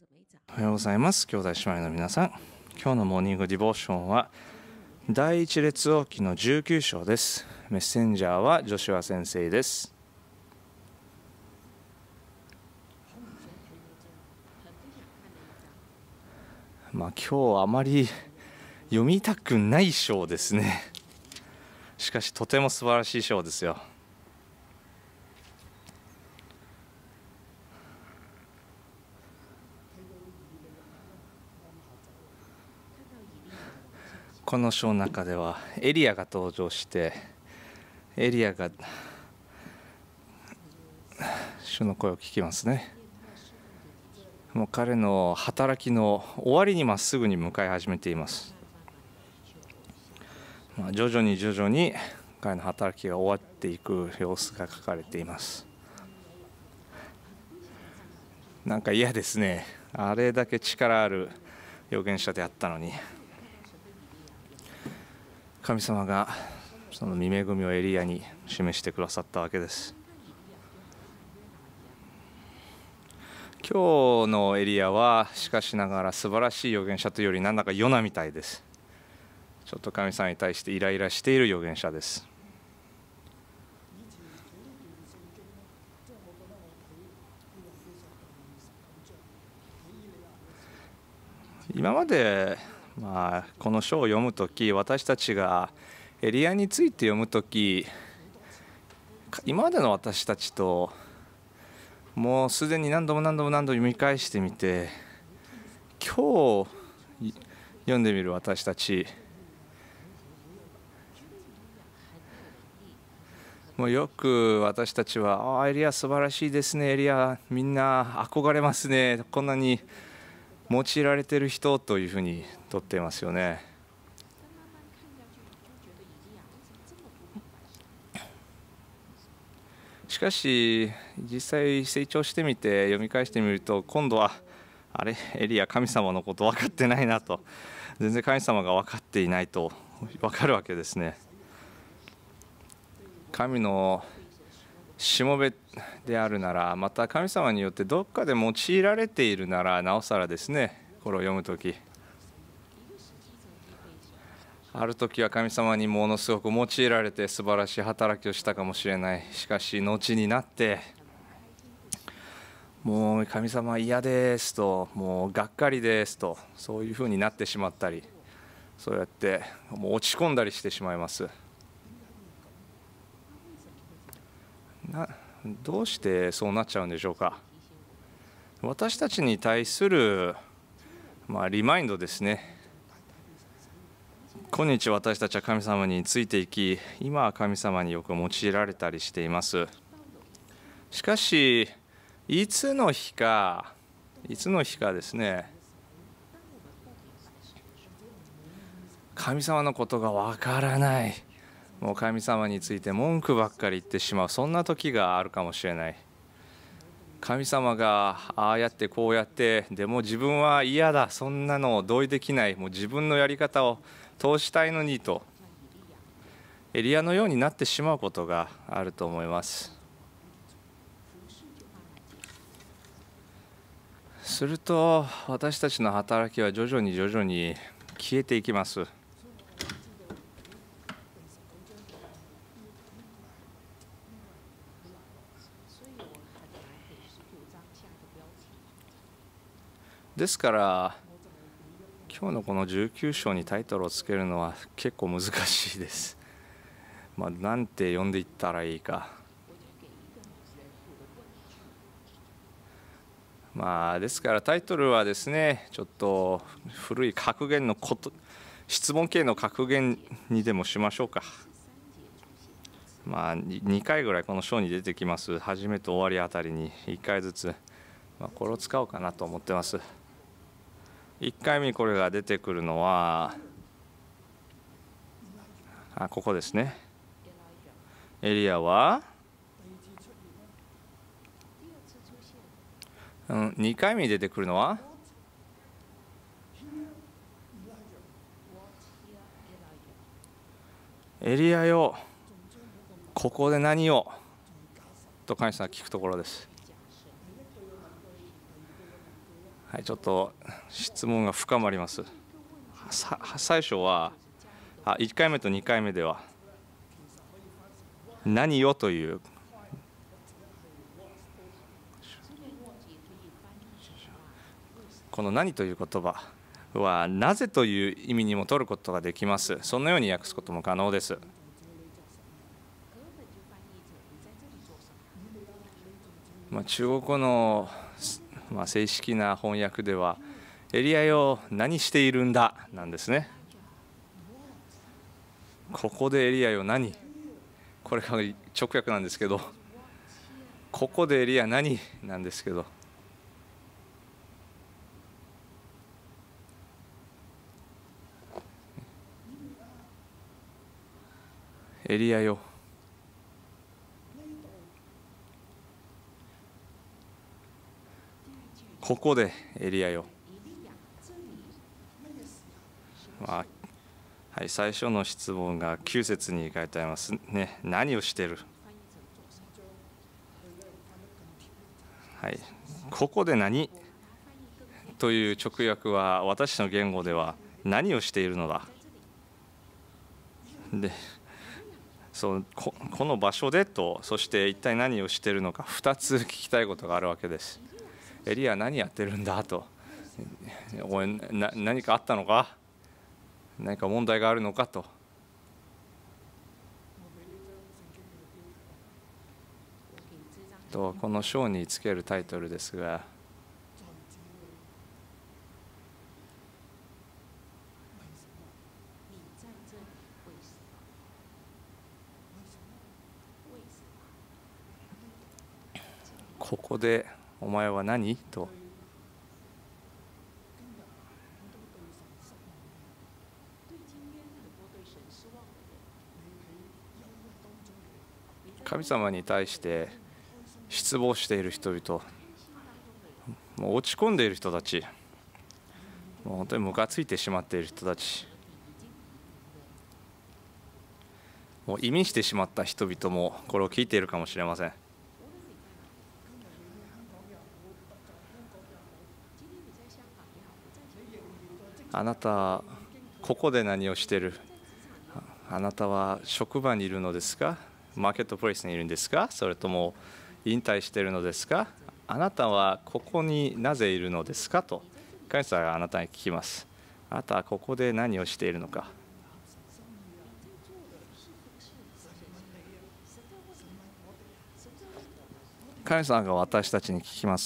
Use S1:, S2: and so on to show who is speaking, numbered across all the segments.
S1: おはようございます。兄弟姉妹の皆さん、今日のモーニングディボーションは第一列王記の19章です。メッセンジャーはジョシュア先生です。今日あまり読みたくない章ですね。しかしとても素晴らしい章ですよ。この章の中ではエリアが登場して、エリアが主の声を聞きますね。もう彼の働きの終わりにまっすぐに向かい始めています。徐々に彼の働きが終わっていく様子が書かれています。なんか嫌ですね。あれだけ力ある預言者であったのに、神様がその御恵みをエリアに示してくださったわけです。今日のエリアはしかしながら素晴らしい預言者というよりなんだかヨナみたいです。ちょっと神様に対してイライラしている預言者です。今までこの書を読むとき、私たちがエリアについて読むとき、今までの私たちともうすでに何度も読み返してみて、今日読んでみる私たち、もうよく私たちはエリア素晴らしいですね、エリアみんな憧れますね、こんなに用いられている人というふうにとっていますよね。しかし実際成長してみて読み返してみると、今度はエリア神様のこと分かってないなと、全然神様が分かっていないと分かるわけですね。神のしもべであるなら、また神様によってどっかで用いられているならなおさらですね。これを読むとき、ある時は神様にものすごく用いられて素晴らしい働きをしたかもしれない。しかし後になってもう神様嫌ですと、もうがっかりですと、そういうふうになってしまったり、そうやってもう落ち込んだりしてしまいます。どうしてそうなっちゃうんでしょうか。私たちに対するリマインドですね。今日私たちは神様についていき、今は神様によく用いられたりしています。しかしいつの日かですね、神様のことがわからない、もう神様について文句ばっかり言ってしまう、そんな時があるかもしれない。神様がああやってこうやって、でも自分は嫌だ、そんなの同意できない、もう自分のやり方を通したいのにと、エリアのようになってしまうことがあると思います。すると私たちの働きは徐々に消えていきます。ですから今日のこの19章にタイトルをつけるのは結構難しいです。なんて読んでいったらいいか。ですからタイトルはですね、ちょっと古い格言の質問形の格言にでもしましょうか。2回ぐらいこの章に出てきます。始めと終わりあたりに1回ずつ、これを使おうかなと思ってます。1回目にこれが出てくるのはここですね。エリアは2回目に出てくるのはエリアよ、ここで何をと神様が聞くところです。 はい、ちょっと質問が深まります。最初は1回目と2回目では何よというこの何という言葉はなぜという意味にも取ることができます。そのように訳すことも可能です。中国語の正式な翻訳ではエリアよ何しているんだなんですね。ここでエリアよ何、これが直訳なんですけど、ここでエリア何なんですけど、エリアよここでエリアよ。はい、最初の質問が9節に書いてありますね。何をしている。はい、ここで何という直訳は私の言語では何をしているのだ。で、この場所でと、そして一体何をしているのか、2つ聞きたいことがあるわけです。エリア何やってるんだと、何かあったのか、何か問題があるのかと。この章につけるタイトルですが、ここでお前は何と。神様に対して失望している人々、もう落ち込んでいる人たち、もう本当にムカついてしまっている人たち、もう移民してしまった人々もこれを聞いているかもしれません。あなたここで何をしている。あなたは職場にいるのですか、マーケットプレイスにいるんですか、それとも引退しているのですか、あなたはここになぜいるのですかと神様があなたに聞きます。あなたはここで何をしているのか。神様が私たちに聞きます。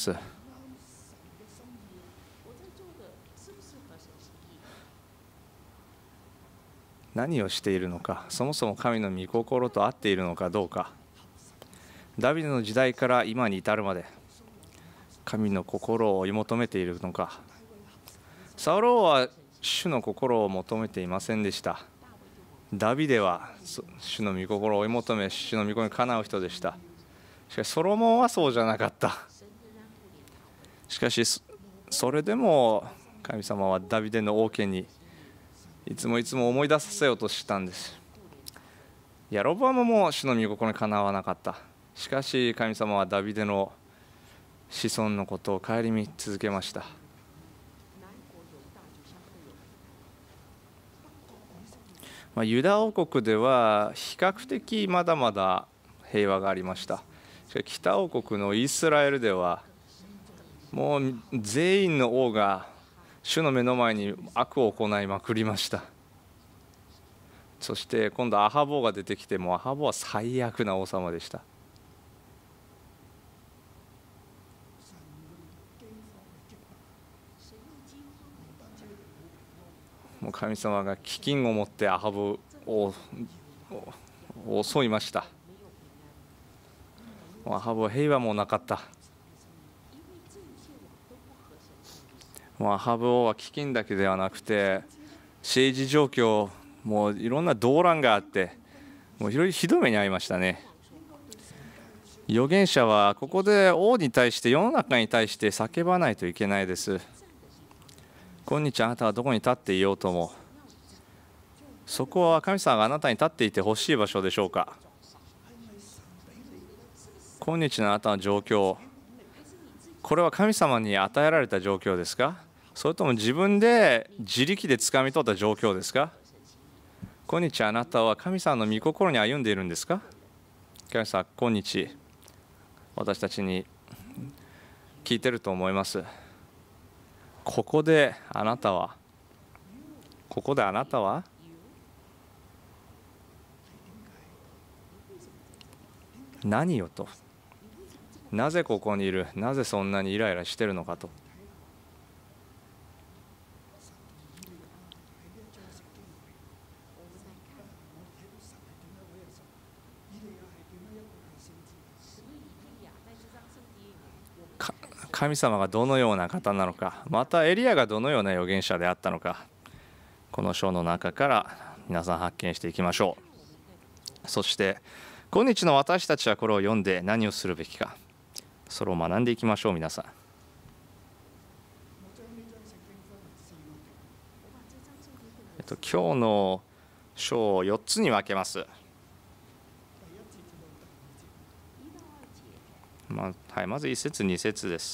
S1: 何をしているのか、そもそも神の御心と合っているのかどうか。ダビデの時代から今に至るまで神の心を追い求めているのか。サウロは主の心を求めていませんでした。ダビデは主の御心を追い求め、主の御心にかなう人でした。しかしソロモンはそうじゃなかった。しかしそれでも神様はダビデの王家にいつも思い出させようとしたんです。ヤロボアムも主の御心にかなわなかった。しかし神様はダビデの子孫のことを顧み続けました。ユダ王国では比較的まだまだ平和がありました。しかし北王国のイスラエルではもう全員の王が主の目の前に悪を行いまくりました。そして今度アハボが出てきても、アハボは最悪な王様でした。もう神様が飢饉を持ってアハブを襲いました。アハブは平和もなかった。アハブ王は飢饉だけではなくて政治状況もういろんな動乱があって、もうひどい目に遭いましたね。預言者はここで王に対して、世の中に対して叫ばないといけないです。今日あなたはどこに立っていようとも、そこは神様があなたに立っていてほしい場所でしょうか。今日のあなたの状況、 これは神様に与えられた状況ですか？それとも自分で自力で掴み取った状況ですか？今日あなたは神様の御心に歩んでいるんですか？神様、今日私たちに聞いてると思います。ここであなたは何よと、なぜここにいる、なぜそんなにイライラしてるのかと。神様がどのような方なのか、またエリアがどのような預言者であったのか、この章の中から皆さん発見していきましょう。そして今日の私たちはこれを読んで何をするべきか、それを学んでいきましょう。皆さん、今日の章を4つに分けます。まず1節2節です。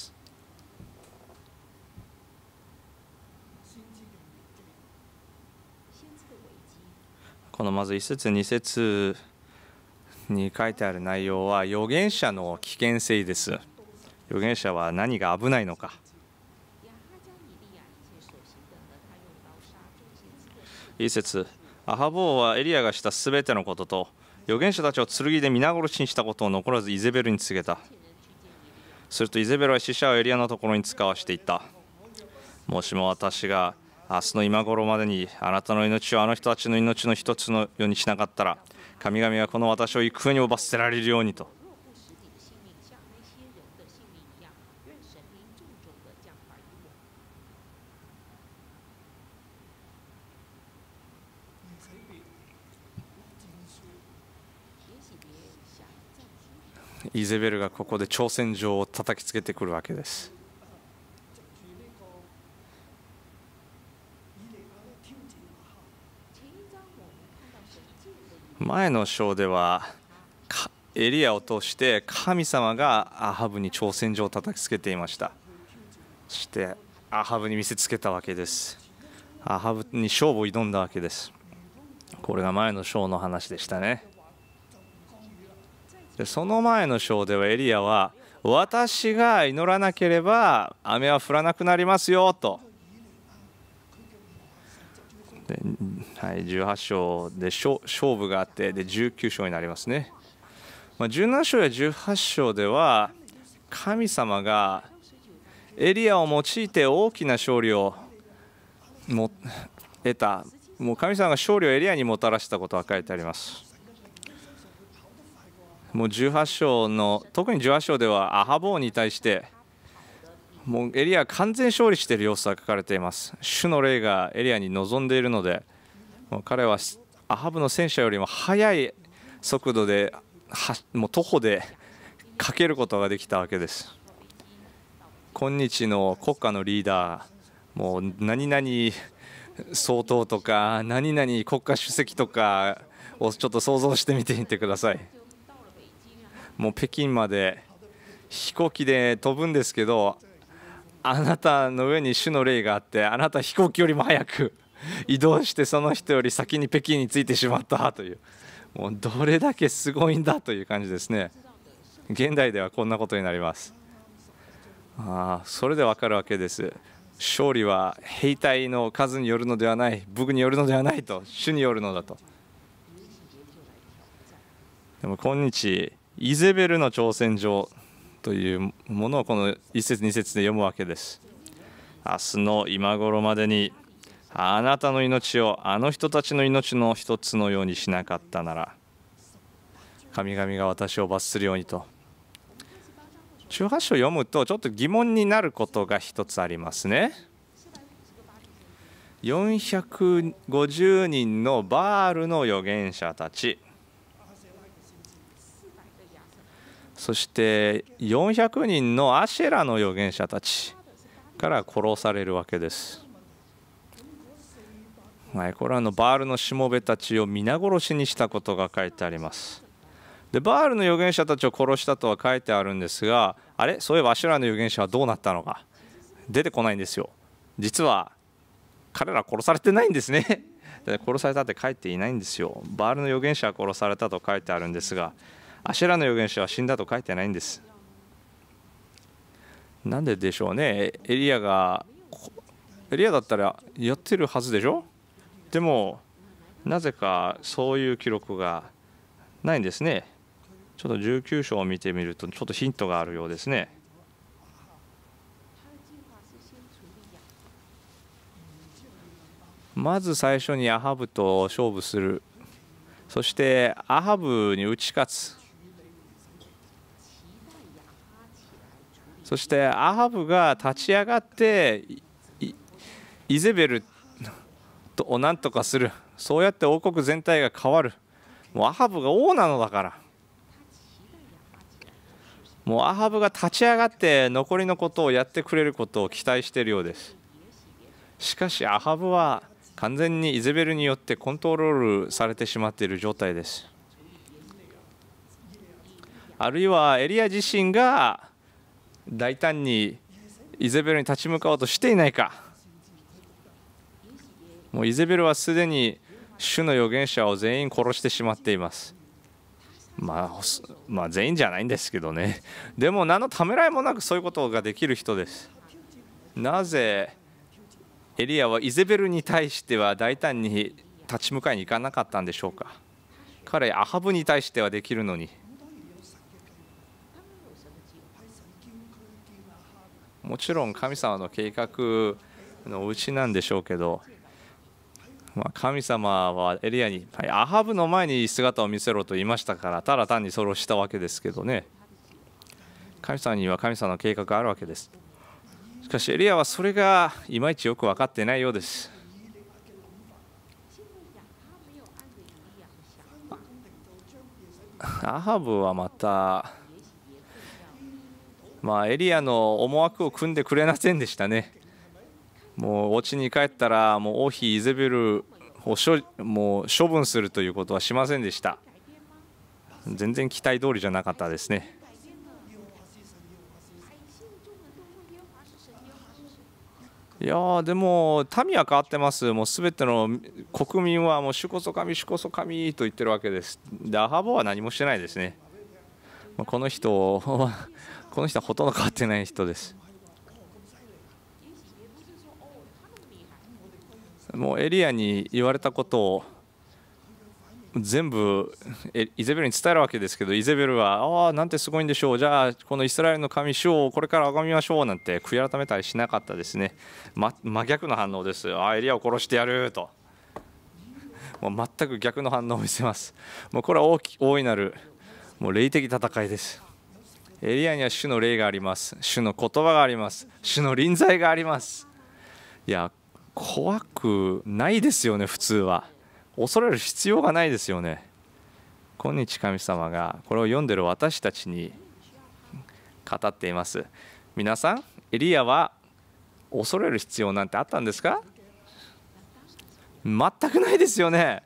S1: このまず1節2節に書いてある内容は預言者の危険性です。預言者は何が危ないのか。1節、アハブ王はエリアがしたすべてのことと預言者たちを剣で皆殺しにしたことを残らずイゼベルに告げた。するとイゼベルは使者をエリアのところに使わしていった。もしも私が明日の今頃までにあなたの命をあの人たちの命の一つのようにしなかったら、神々はこの私を幾重にも罰せられるようにと。イゼベルがここで挑戦状を叩きつけてくるわけです。前の章ではエリアを通して神様がアハブに挑戦状を叩きつけていました。そしてアハブに見せつけたわけです。アハブに勝負を挑んだわけです。これが前の章の話でしたね。でその前の章ではエリアは私が祈らなければ雨は降らなくなりますよと。18章で勝負があってで19章になりますね。17章や18章では神様がエリアを用いて大きな勝利を得た。もう神様が勝利をエリアにもたらしたことが書いてあります。もう18章の特に18章ではアハブ王に対してもうエリアは完全勝利している様子が書かれています。主の霊がエリアに臨んでいるので、もう彼はアハブの戦車よりも速い速度でもう徒歩で駆けることができたわけです。今日の国家のリーダー、もう何々総統とか何々国家主席とかをちょっと想像してみてください。もう北京まで飛行機で飛ぶんですけど、あなたの上に主の霊があって、あなた飛行機よりも早く移動してその人より先に北京に着いてしまったという、もうどれだけすごいんだという感じですね。現代ではこんなことになります。それでわかるわけです。勝利は兵隊の数によるのではない、武具によるのではないと、主によるのだと。でも今日イゼベルの挑戦状というものをこの1節2節で読むわけです。明日の今頃までにあなたの命をあの人たちの命の一つのようにしなかったなら、神々が私を罰するようにと。18章を読むとちょっと疑問になることが一つありますね。450人のバールの預言者たち、そして400人のアシェラの預言者たちから殺されるわけです。これはバールのしもべたちを皆殺しにしたことが書いてあります。 でバールの預言者たちを殺したとは書いてあるんですが、あれ、そういえばアシュラの預言者はどうなったのか出てこないんですよ。実は彼ら殺されてないんですね。殺されたって書いていないんですよ。バールの預言者は殺されたと書いてあるんですが、アシュラの預言者は死んだと書いてないんです。なんででしょうね。エリアだったらやってるはずでしょ。でもなぜかそういう記録がないんですね。ちょっと19章を見てみるとちょっとヒントがあるようですね。まず最初にアハブと勝負する。そしてアハブに打ち勝つ。そしてアハブが立ち上がってイゼベルを何とかする。そうやって王国全体が変わる。もうアハブが王なのだから、もうアハブが立ち上がって残りのことをやってくれることを期待しているようです。しかしアハブは完全にイゼベルによってコントロールされてしまっている状態です。あるいはエリア自身が大胆にイゼベルに立ち向かおうとしていないか。もうイゼベルはすでに主の預言者を全員殺してしまっています。まあ全員じゃないんですけどね。でも何のためらいもなくそういうことができる人です。なぜエリアはイゼベルに対しては大胆に立ち向かいに行かなかったんでしょうか。彼アハブに対してはできるのに。もちろん神様の計画のうちなんでしょうけど、神様はエリアにアハブの前に姿を見せろと言いましたから、ただ単にそれをしたわけですけどね。神様には神様の計画があるわけです。しかしエリアはそれがいまいちよく分かっていないようです。アハブはまたエリアの思惑を組んでくれませんでしたね。もうお家に帰ったらもう王妃イゼベルをもう処分するということはしませんでした。全然期待通りじゃなかったですね。いやでも民は変わってます。もうすべての国民はもう主こそ神、主こそ神と言ってるわけです。でアハブは何もしてないですね。この人はほとんど変わってない人です。もうエリアに言われたことを全部イゼベルに伝えるわけですけど、イゼベルはなんてすごいんでしょう、じゃあこのイスラエルの神主をこれから崇めましょうなんて悔い改めたりしなかったですね。真逆の反応です。エリアを殺してやると、もう全く逆の反応を見せます。もうこれは大いなるもう霊的戦いです。エリアには主の霊があります。主の言葉があります。主の臨在があります。いや怖くないですよね。普通は恐れる必要がないですよね。今日神様がこれを読んでる私たちに語っています。皆さん、エリアは恐れる必要なんてあったんですか？全くないですよね。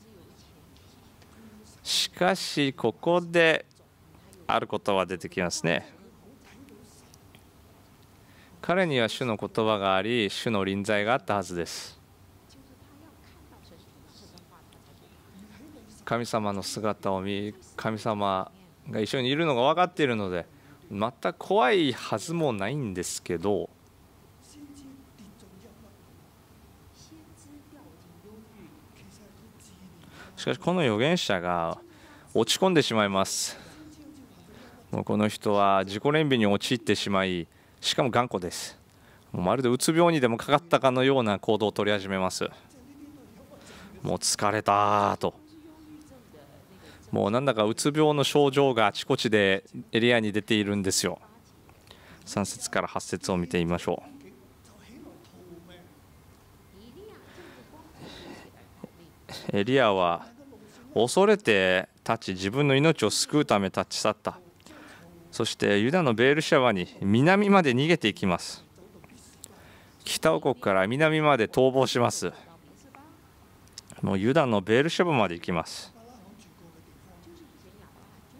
S1: しかしここであることは出てきますね。彼には主の言葉があり、主の臨在があったはずです。神様の姿を見、神様が一緒にいるのが分かっているので、全く怖いはずもないんですけど、しかしこの預言者が落ち込んでしまいます。もうこの人は自己憐憫に陥ってしまい、しかも頑固です。まるでうつ病にでもかかったかのような行動を取り始めます。もう疲れたと、もうなんだかうつ病の症状があちこちでエリアに出ているんですよ。3節から8節を見てみましょう。エリアは恐れて立ち、自分の命を救うため立ち去った。そしてユダのベールシャバに南まで逃げていきます。北王国から南まで逃亡します。もうユダのベールシャバまで行きます。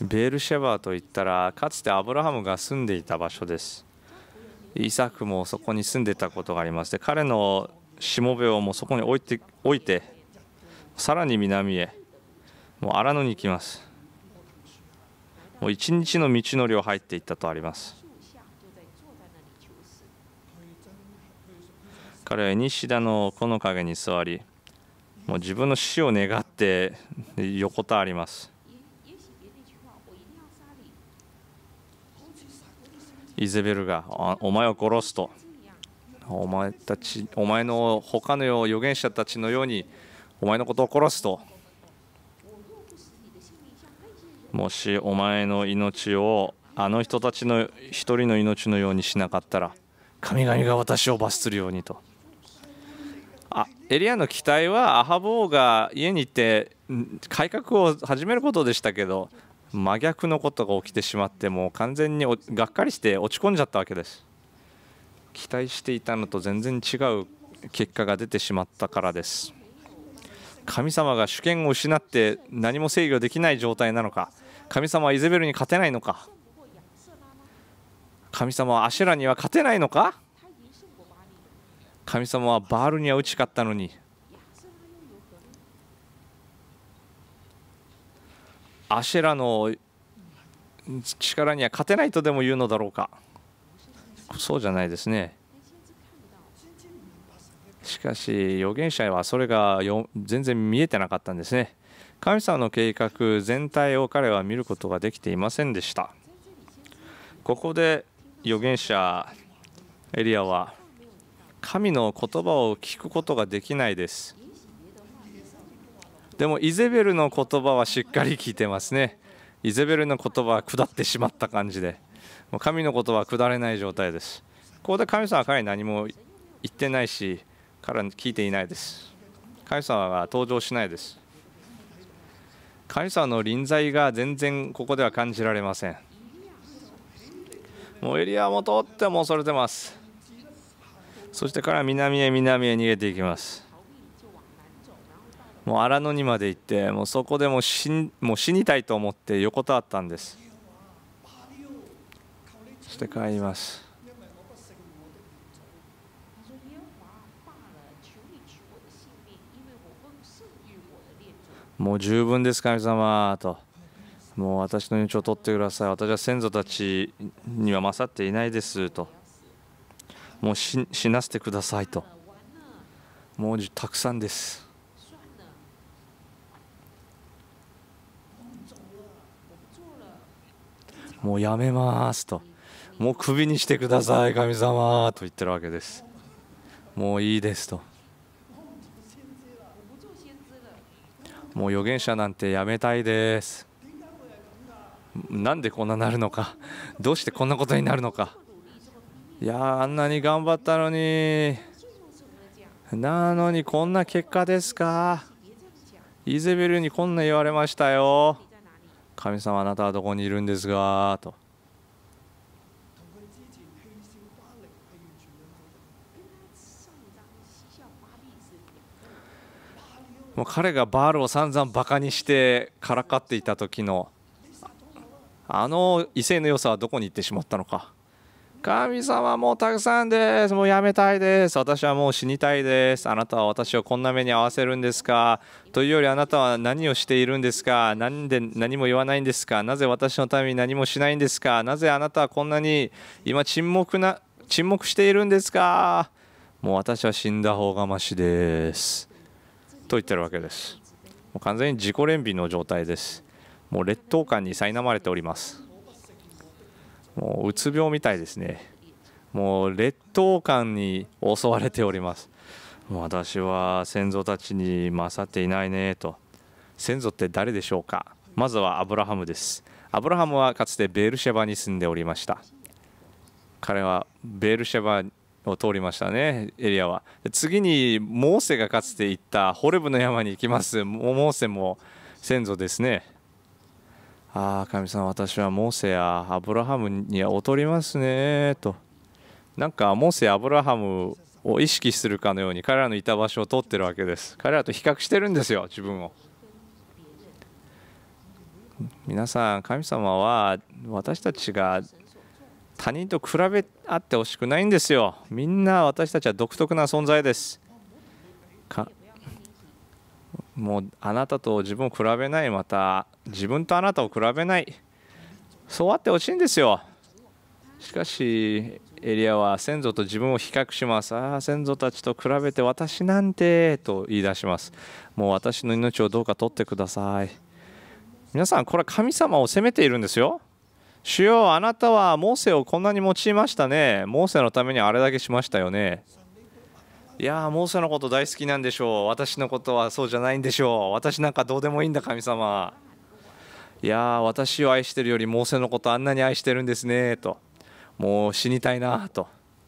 S1: ベールシェバといったらかつてアブラハムが住んでいた場所です。イサクもそこに住んでいたことがあります。で、彼のしもべをもうそこに置いてさらに南へもう荒野に行きます。もう一日の道のりを入っていったとあります。彼は西田の木の陰に座り、もう自分の死を願って横たわります。イゼベルがお前を殺すと、お前の他の預言者たちのようにお前のことを殺すと、もしお前の命をあの人たちの一人の命のようにしなかったら神々が私を罰するようにと。エリアの期待はアハブ王が家に行って改革を始めることでしたけど、真逆のことが起きてしまって、もう完全にがっかりして落ち込んじゃったわけです。期待していたのと全然違う結果が出てしまったからです。神様が主権を失って何も制御できない状態なのか、神様はイゼベルに勝てないのか、神様はアシェラには勝てないのか、神様はバールには打ち勝ったのにアシェラの力には勝てないとでも言うのだろうか。そうじゃないですね。しかし預言者はそれが全然見えてなかったんですね。神様の計画全体を彼は見ることができていませんでした。ここで預言者エリアは神の言葉を聞くことができないです。でもイゼベルの言葉はしっかり聞いてますね。イゼベルの言葉は下ってしまった感じで、もう神の言葉は下れない状態です。ここで神様は彼に何も言ってないし、彼は聞いていないです。神様は登場しないです。神様の臨在が全然ここでは感じられません。もうエリアもとっても恐れてます。そして彼は南へ逃げていきます。もう荒野にまで行って、もうそこでもう死にたいと思って横たわったんです。そして帰ります。もう十分です神様と、もう私の命を取ってください、私は先祖たちには勝っていないですと、もう死なせてくださいと、もうたくさんです。もうやめますと、もうクビにしてください神様と言ってるわけです。もういいですと、もう預言者なんてやめたいです。なんでこんななるのか、どうしてこんなことになるのか、いやあんなに頑張ったのにこんな結果ですか。イゼベルにこんな言われましたよ。神様あなたはどこにいるんですかと。もう彼がバールを散々バカにしてからかっていた時の威勢の良さはどこに行ってしまったのか。神様もうたくさんです、もうやめたいです、私はもう死にたいです、あなたは私をこんな目に遭わせるんですかというより、あなたは何をしているんですか、なんで何も言わないんですか、なぜ私のために何もしないんですか、なぜあなたはこんなに今沈黙しているんですか、もう私は死んだ方がましですと言ってるわけです。もう完全に自己憐憫の状態です。もう劣等感に苛まれております。もううつ病みたいですね。もう劣等感に襲われております。もう私は先祖たちに勝っていないねと。先祖って誰でしょうか。まずはアブラハムです。アブラハムはかつてベールシェバに住んでおりました。彼はベールシェバを通りましたね、エリアは。次にモーセがかつて行ったホレブの山に行きます。モーセも先祖ですね。神様、私はモーセやアブラハムには劣りますねと。なんかモーセやアブラハムを意識するかのように彼らのいた場所を通ってるわけです。彼らと比較してるんですよ、自分を。 皆さん、神様は私たちが他人と比べ合ってほしくないんですよ。みんな私たちは独特な存在です。もうあなたと自分を比べない、また自分とあなたを比べない、そうあってほしいんですよ。しかしエリアは先祖と自分を比較します。先祖たちと比べて私なんてと言い出します。もう私の命をどうか取ってください。皆さん、これは神様を責めているんですよ。主よ、あなたはモーセをこんなに用いましたね。モーセのためにあれだけしましたよね。いやモーセのこと大好きなんでしょう。私のことはそうじゃないんでしょう。私なんかどうでもいいんだ、神様。いや私を愛してるよりモーセのことあんなに愛してるんですねと、もう死にたいなと。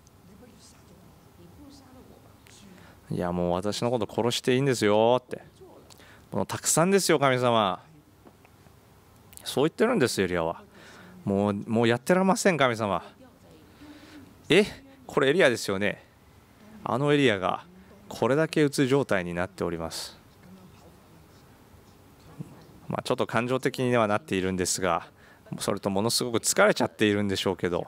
S1: いやもう私のこと殺していいんですよって、もうたくさんですよ神様、そう言ってるんですエリアは。もうやってられません神様。これエリアですよね。あのエリアがこれだけうつ状態になっております。ちょっと感情的にはなっているんですが、それとものすごく疲れちゃっているんでしょうけど、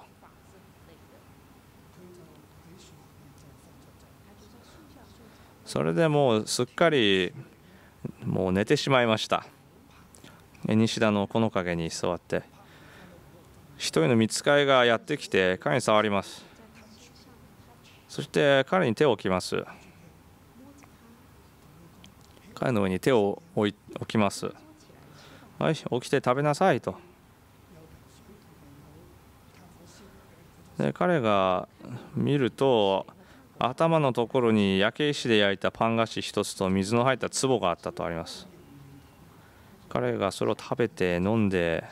S1: それでもうすっかりもう寝てしまいました。西田の木の陰に座って、一人の御使いがやってきて彼に触ります。そして彼に手を置きます。彼の上に手を置きます。はい、起きて食べなさいと。で彼が見ると、頭のところに焼け石で焼いたパン菓子一つと水の入った壺があったとあります。彼がそれを食べて飲んで、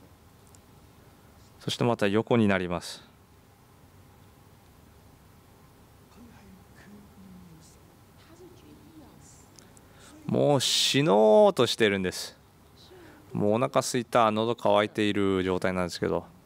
S1: そしてまた横になります。もう死のうとしてるんです。もうお腹すいた、喉乾いている状態なんですけど、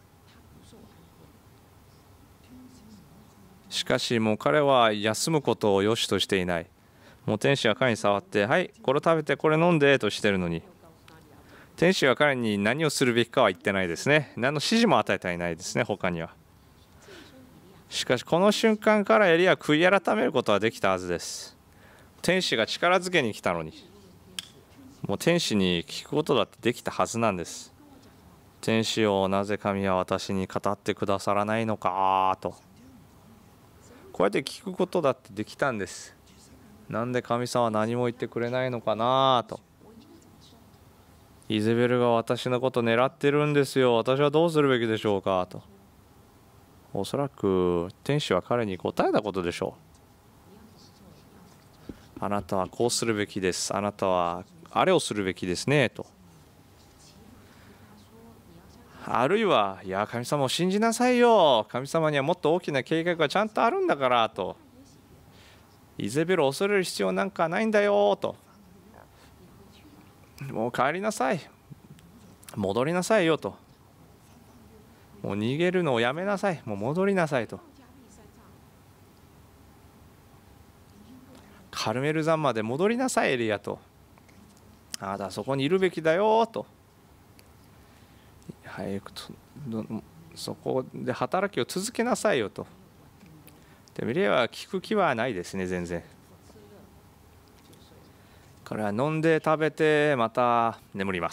S1: しかしもう彼は休むことを良しとしていない。もう天使が彼に触って、はい、これ食べてこれ飲んでとしてるのに、天使は彼に何をするべきかは言ってないですね。何の指示も与えていないですね、他には。しかしこの瞬間からエリアは悔い改めることはできたはずです。天使が力づけに来たのに、もう天使に聞くことだってできたはずなんです。天使をなぜ神は私に語ってくださらないのかと、こうやって聞くことだってできたんです。なんで神様は何も言ってくれないのかなと。イゼベルが私のこと狙ってるんですよ、私はどうするべきでしょうかと。おそらく天使は彼に答えたことでしょう。あなたはこうするべきです、あなたはあれをするべきですねと。あるいは、いや神様を信じなさいよ、神様にはもっと大きな計画がちゃんとあるんだからと。イゼベルを恐れる必要なんかないんだよと。もう帰りなさい、戻りなさいよと。もう逃げるのをやめなさい、もう戻りなさいと。カルメル山まで戻りなさいエリアと。あなたはそこにいるべきだよと。早くそこで働きを続けなさいよと。でもエリアは聞く気はないですね、全然。彼は飲んで食べてまた眠ります。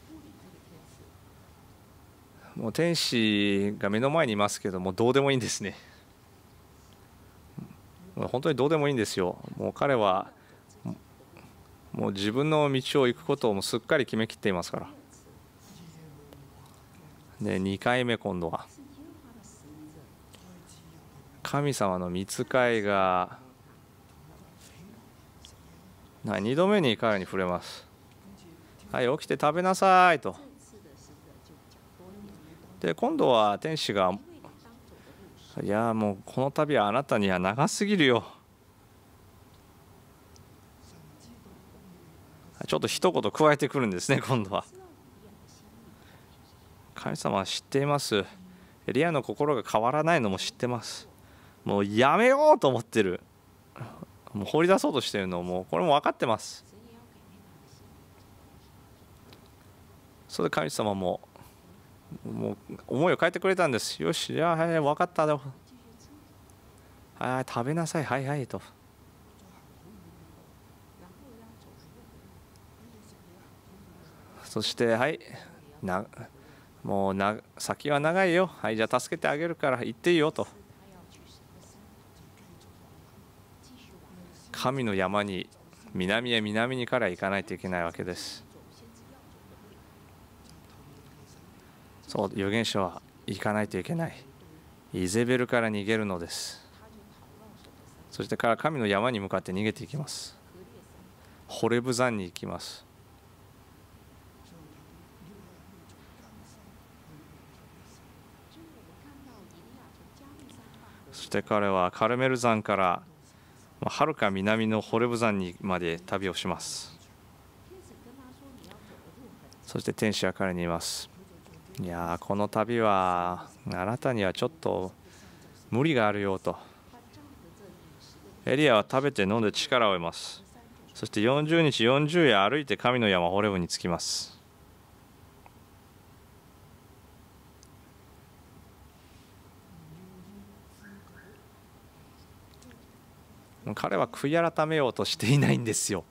S1: もう天使が目の前にいますけども、どうでもいいんですね。本当にどうでもいいんですよ。もう彼はもう自分の道を行くことをもうすっかり決めきっていますから。で2回目、今度は神様の御使いが2度目に彼に触れます。はい、起きて食べなさいと。で今度は天使が、いやもうこの旅はあなたには長すぎるよ、ちょっと一言加えてくるんですね。今度は神様は知っています。エリアの心が変わらないのも知ってます。もうやめようと思ってる、もう放り出そうとしているのもこれも分かってます。 それで神様も思いを変えてくれたんです。よし、じゃあ、はい、分かったよ。はい、食べなさい、はいはいと。そして、はい、もう先は長いよ。はい、じゃあ助けてあげるから行っていいよと。神の山に南へ南にから行かないといけないわけです。そう、預言者は行かないといけない。イゼベルから逃げるのです。そしてから神の山に向かって逃げていきます。ホレブ山に行きます。そして彼はカルメル山からはるか南のホレブ山にまで旅をします。そして天使は彼に言います。いや、この旅はあなたにはちょっと無理があるよと。エリアは食べて飲んで力を得ます。そして40日40夜歩いて神の山ホレブに着きます。彼は悔い改めようとしていないんですよ。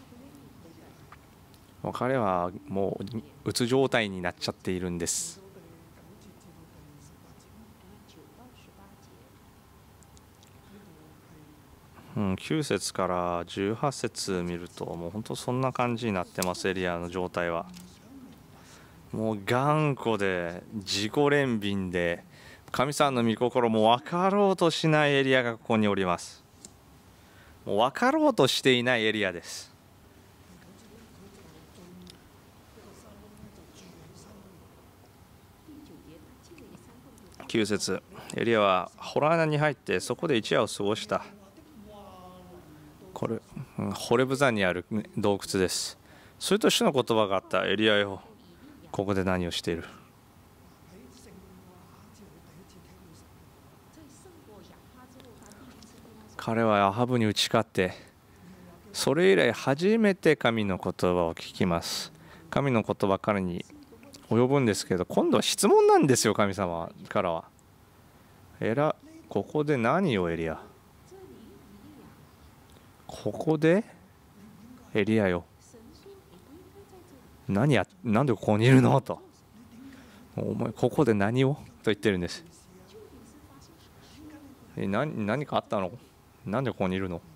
S1: 彼はもううつ状態になっちゃっているんです。9節から18節見るともう本当そんな感じになってます。エリアの状態はもう頑固で自己憐憫で神様の御心も分かろうとしないエリアがここにおります。もう分かろうとしていないエリアです。9節、エリアは洞穴に入ってそこで一夜を過ごした。これホレブ山にある洞窟です。それと主の言葉があった。エリアよ、ここで何をしている。彼はアハブに打ち勝って、それ以来初めて神の言葉を聞きます。神の言葉彼に及ぶんですけど、今度は質問なんですよ。神様からはここで何をエリア、ここでエリアよ、なんでここにいるのと。お前ここで何をと言ってるんです。何かあったの、なんでここにいるの。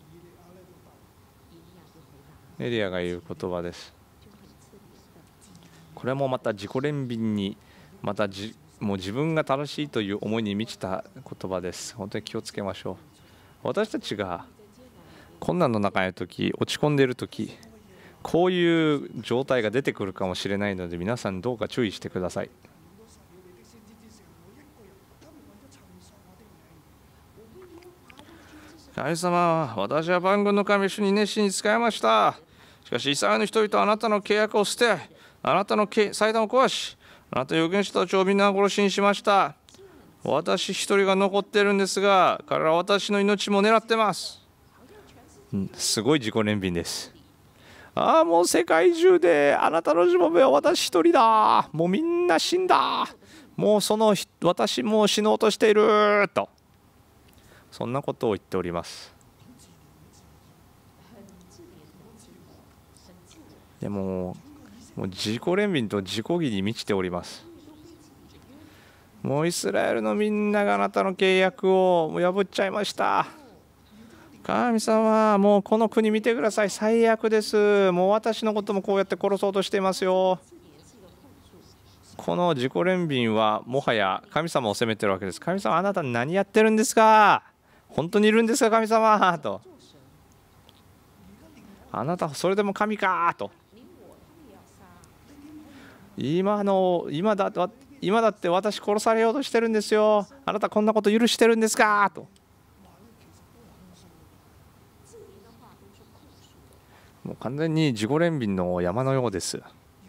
S1: エリアが言う言葉です。これもまた自己憐憫に、またもう自分が正しいという思いに満ちた言葉です。本当に気をつけましょう。私たちが困難の中にいるとき、落ち込んでいるとき、こういう状態が出てくるかもしれないので、皆さんどうか注意してください。神様、私は万軍の神主に熱心に仕えました。しかしイスラエルの人々はあなたの契約を捨て、あなたの祭壇を壊し、あなたの預言者たちをみんな殺しにしました。私一人が残っているんですが、彼らは私の命も狙ってます。すごい自己憐憫です。もう世界中であなたのしもべは私一人だ。もうみんな死んだ。もう私もう死のうとしていると、そんなことを言っております。でもう自己憐憫と自己義に満ちております。もうイスラエルのみんながあなたの契約を破っちゃいました。神様、もうこの国見てください。最悪です。もう私のこともこうやって殺そうとしていますよ。この自己憐憫はもはや神様を責めてるわけです。神様、あなた何やってるんですか。本当にいるんですか神様と。あなたそれでも神かと。今だって私殺されようとしてるんですよ。あなたこんなこと許してるんですかと。もう完全に自己憐憫の山のようです。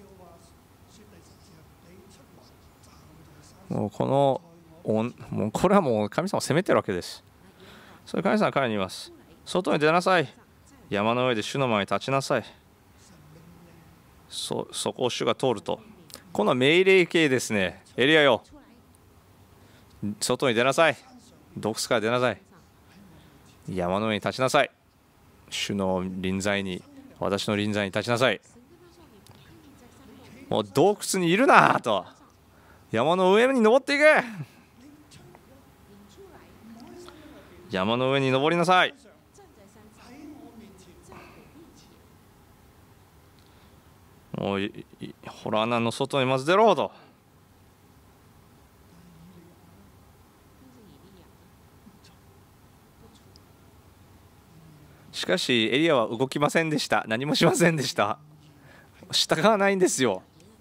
S1: もうこれはもう神様を責めてるわけです。それ神様は彼に言います。外に出なさい。山の上で主の前に立ちなさい。そこを主が通るとこの命令形ですね。エリアよ、外に出なさい。洞窟から出なさい。山の上に立ちなさい。主の臨在に、私の臨在に立ちなさい。もう洞窟にいるなと。山の上に登っていけ。山の上に登りなさい。もうホラー穴の外にまず出ろと。しかしエリアは動きませんでした。何もしませんでした。従わないんですよ。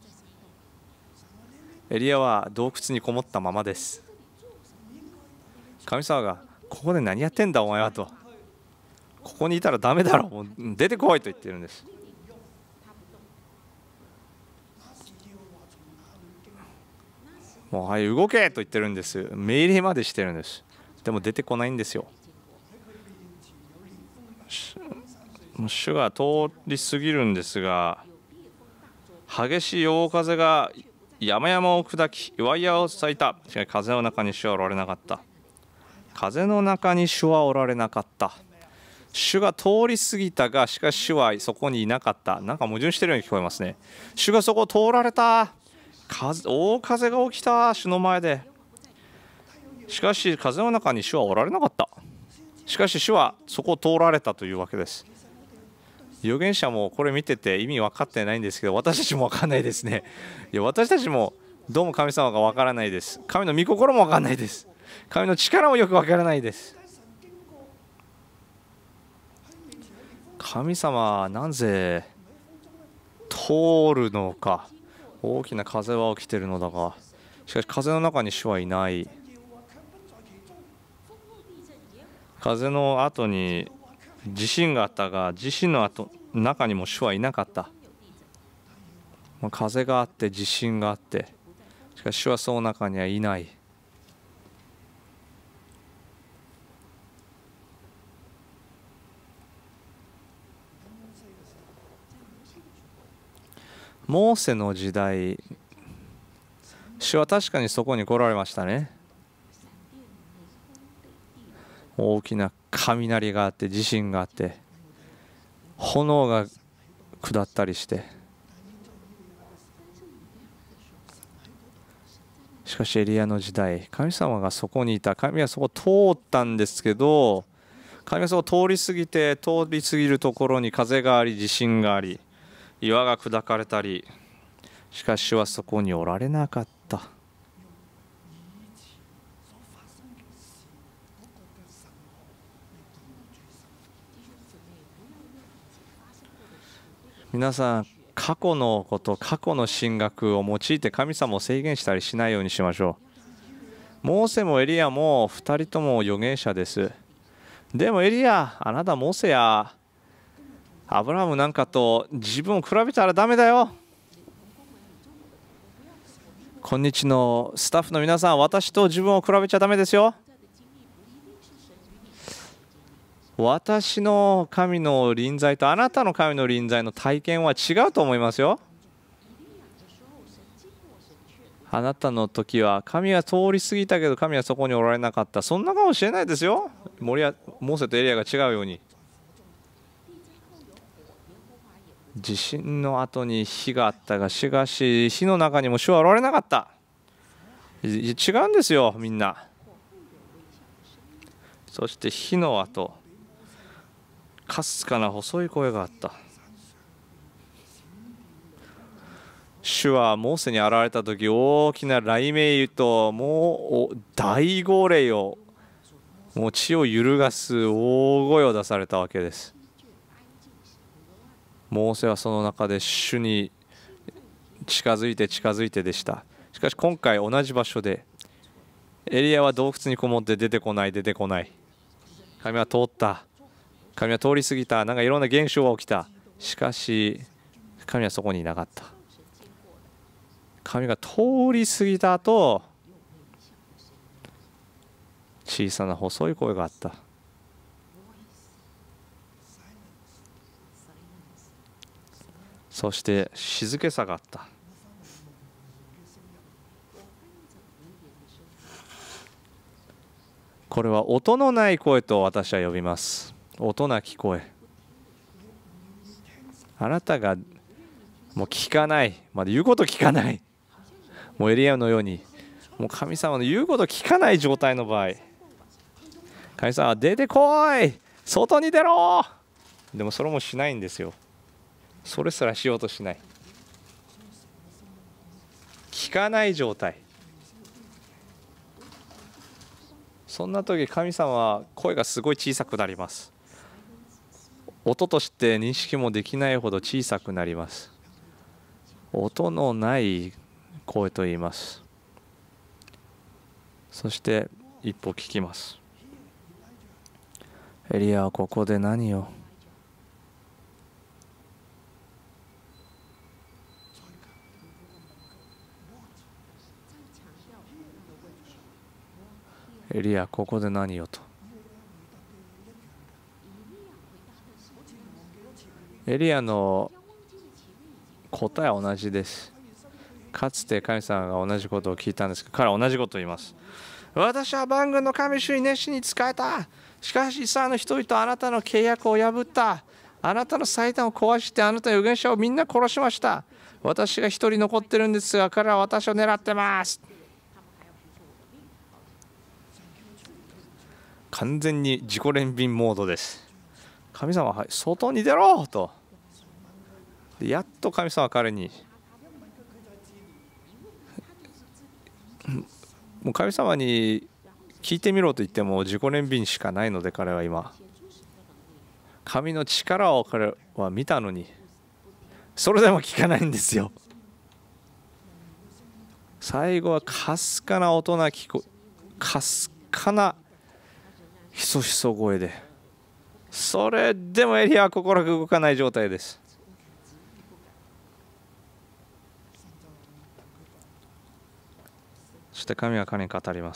S1: エリアは洞窟にこもったままです。神様がここで何やってんだお前はと。ここにいたらダメだろ、もう出てこいと言ってるんです。もうはい動けと言ってるんです。命令までしてるんです。でも出てこないんですよ。主が通り過ぎるんですが、激しい大風が山々を砕き岩々を裂いた。しかし風の中に主はおられなかった。風の中に主はおられなかった。主が通り過ぎたが、しかし主はそこにいなかった。なんか矛盾してるように聞こえますね。主がそこを通られた。大風が起きた主の前で。しかし風の中に主はおられなかった。しかし主はそこを通られたというわけです。預言者もこれ見てて意味分かってないんですけど、私たちも分かんないですね。いや、私たちもどうも神様が分からないです。神の御心も分かんないです。神の力もよく分からないです。神様はなぜ通るのか。大きな風は起きているのだが、しかし風の中に主はいない。風の後に地震があったが、地震の中にも主はいなかった。風があって地震があって、しかし主はその中にはいない。モーセの時代、主は確かにそこに来られましたね。大きな雷があって地震があって炎が下ったりして、しかしエリアの時代、神様がそこにいた。神はそこを通ったんですけど、神はそこを通り過ぎるところに風があり地震があり岩が砕かれたり、しかし主はそこにおられなかった。皆さん、過去のこと、過去の神学を用いて神様を制限したりしないようにしましょう。モーセもエリアも2人とも預言者です。でもエリア、あなたモーセやアブラハムなんかと自分を比べたらダメだよ。今日のスタッフの皆さん、私と自分を比べちゃダメですよ。私の神の臨在とあなたの神の臨在の体験は違うと思いますよ。あなたの時は神は通り過ぎたけど神はそこにおられなかった。そんなかもしれないですよ。モーセとエリアが違うように。地震の後に火があったが、しかし火の中にも主はおられなかった。違うんですよ、みんな。そして火の後、かすかな細い声があった。主はモーセに現れた時、大きな雷鳴ともう大号令を、もう地を揺るがす大声を出されたわけです。モーセはその中で主に近づいてでした。しかし今回同じ場所でエリアは洞窟にこもって出てこない。神は通った。神は通り過ぎた。なんかいろんな現象が起きた。しかし神はそこにいなかった。神が通り過ぎた後、小さな細い声があった。そして静けさがあった。 これは音のない声と私は呼びます。音なき声。あなたがもう聞かない、まだ言うこと聞かない、もうエリアのようにもう神様の言うこと聞かない状態の場合、神様は出てこい、外に出ろ。でもそれもしないんですよ。それすらしようとしない。聞かない状態。そんな時神様は声がすごい小さくなります。音として認識もできないほど小さくなります。音のない声と言います。そして一歩聞きます。エリアはここで何を？エリアここで何をと。エリアの答えは同じです。かつて神様が同じことを聞いたんですが、彼は同じことを言います。私は万軍の神主に熱心に仕えた。しかしイスラエルの人々はあなたの契約を破った。あなたの祭壇を壊してあなたの預言者をみんな殺しました。私が一人残ってるんですが、彼らは私を狙ってます。完全に自己憐憫モードです。神様は外に出ろと。やっと神様は彼にもう神様に聞いてみろと言っても自己憐憫しかないので、彼は今神の力を彼は見たのにそれでも聞かないんですよ。最後はかすかな音なきかすかなひそひそ声で、それでもエリアは心が動かない状態です。そして神は彼に語ります。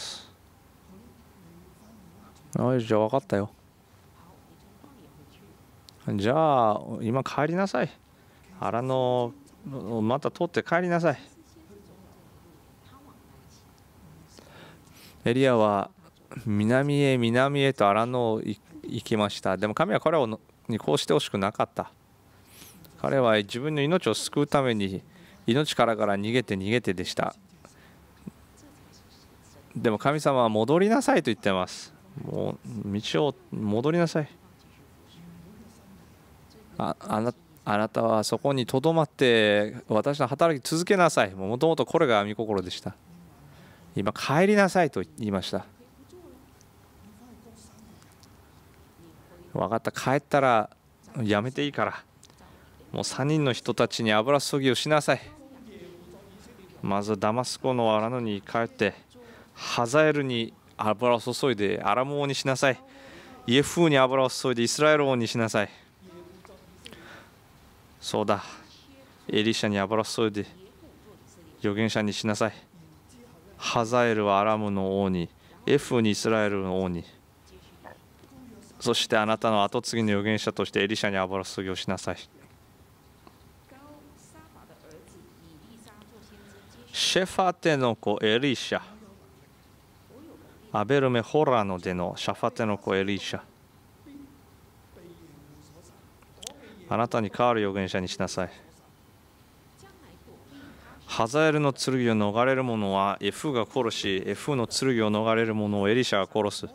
S1: おい、じゃあ分かったよ。じゃあ今帰りなさい。荒野また通って帰りなさい。エリアは南へと荒野を行きました。でも神は彼にこうしてほしくなかった。彼は自分の命を救うために命から逃げてでした。でも神様は戻りなさいと言ってます。もう道を戻りなさい。あなたはそこにとどまって私の働き続けなさい。もともとこれが御心でした。今帰りなさいと言いました。分かった、帰ったらやめていいから、もう3人の人たちに油注ぎをしなさい。まずダマスコの荒野に帰ってハザエルに油を注いでアラム王にしなさい。イエフーに油を注いでイスラエル王にしなさい。そうだ、エリシャに油を注いで預言者にしなさい。ハザエルはアラムの王に、エフーにイスラエルの王に、そしてあなたの後継ぎの預言者としてエリシャに油注ぎをしなさい。シェファテの子エリシャ、アベルメホラノでのシャファテの子エリシャ、あなたに代わる預言者にしなさい。ハザエルの剣を逃れる者はエフが殺し、エフの剣を逃れる者をエリシャが殺す。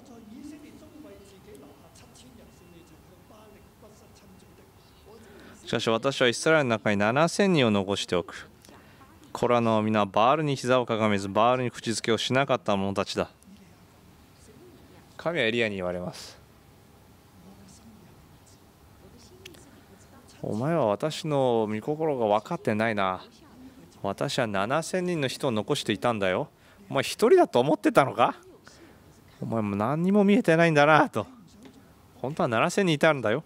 S1: しかし私はイスラエルの中に7000人を残しておく。これらの皆バールに膝をかがめずバールに口づけをしなかった者たちだ。神はエリアに言われます。お前は私の御心が分かってないな。私は7000人の人を残していたんだよ。お前一人だと思ってたのか。お前も何にも見えてないんだなと。本当は7000人いたんだよ。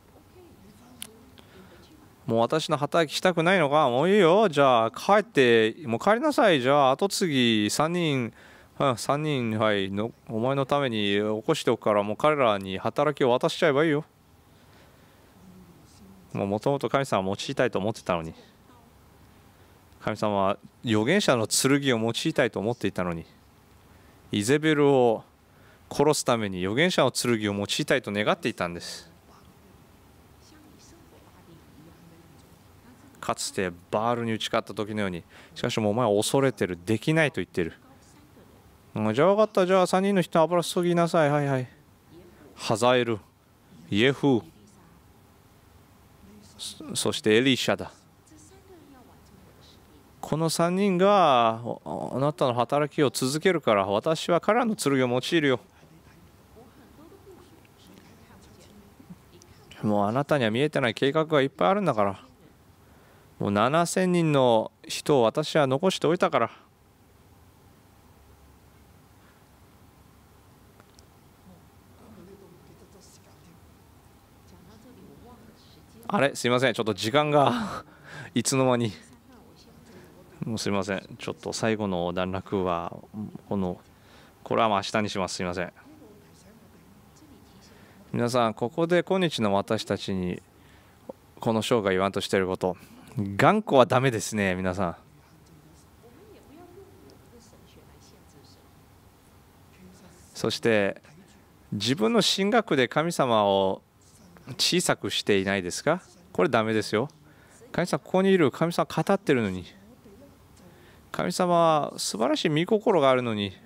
S1: もう私の働きしたくないのか。もういいよ、じゃあ帰って、もう帰りなさい。じゃあ後継ぎ3人、はいのお前のために起こしておくから、もう彼らに働きを渡しちゃえばいいよ。もともと神様は用いたいと思ってたのに、神様は預言者の剣を用いたいと思っていたのに、イゼベルを殺すために預言者の剣を用いたいと願っていたんです。かつてバールに打ち勝った時のように。しかしもうお前は恐れてる、できないと言ってる。じゃあ分かった、じゃあ3人の人油注ぎなさい。はいはい。ハザエル、イエフ、そしてエリシャだ。この3人があなたの働きを続けるから、私は彼らの剣を用いるよ。もうあなたには見えてない計画がいっぱいあるんだから。もう7000人の人を私は残しておいたから。あれ、すいません、ちょっと時間がいつの間に。もうすいません、ちょっと最後の段落はこれは明日にします。すいません。皆さん、ここで今日の私たちにこの章が言わんとしていること、頑固はダメですね。皆さん、そして自分の神学で神様を小さくしていないですか？これダメですよ。神様、ここにいる神様語ってるのに、神様は素晴らしい御心があるのに、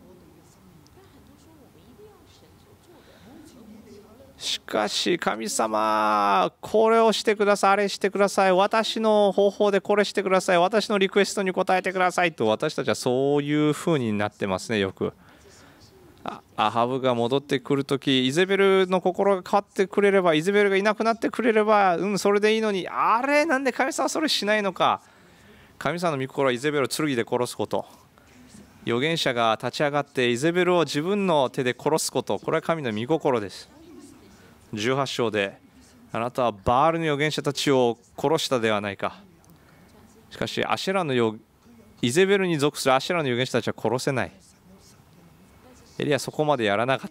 S1: しかし神様、これをしてください、あれしてください、私の方法でこれしてください、私のリクエストに応えてくださいと、私たちはそういうふうになってますね。よくアハブが戻ってくるとき、イゼベルの心が変わってくれれば、イゼベルがいなくなってくれれば、それでいいのに、あれ、なんで神様はそれしないのか。神様の御心はイゼベルを剣で殺すこと。預言者が立ち上がってイゼベルを自分の手で殺すこと、これは神の御心です。18章で、あなたはバールの預言者たちを殺したではないか。しかしイゼベルに属するアシェラの預言者たちは殺せない。エリアはそこまでやらなかった。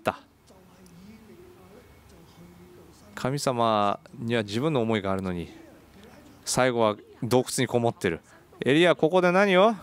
S1: 神様には自分の思いがあるのに、最後は洞窟にこもってる。エリアはここで何を？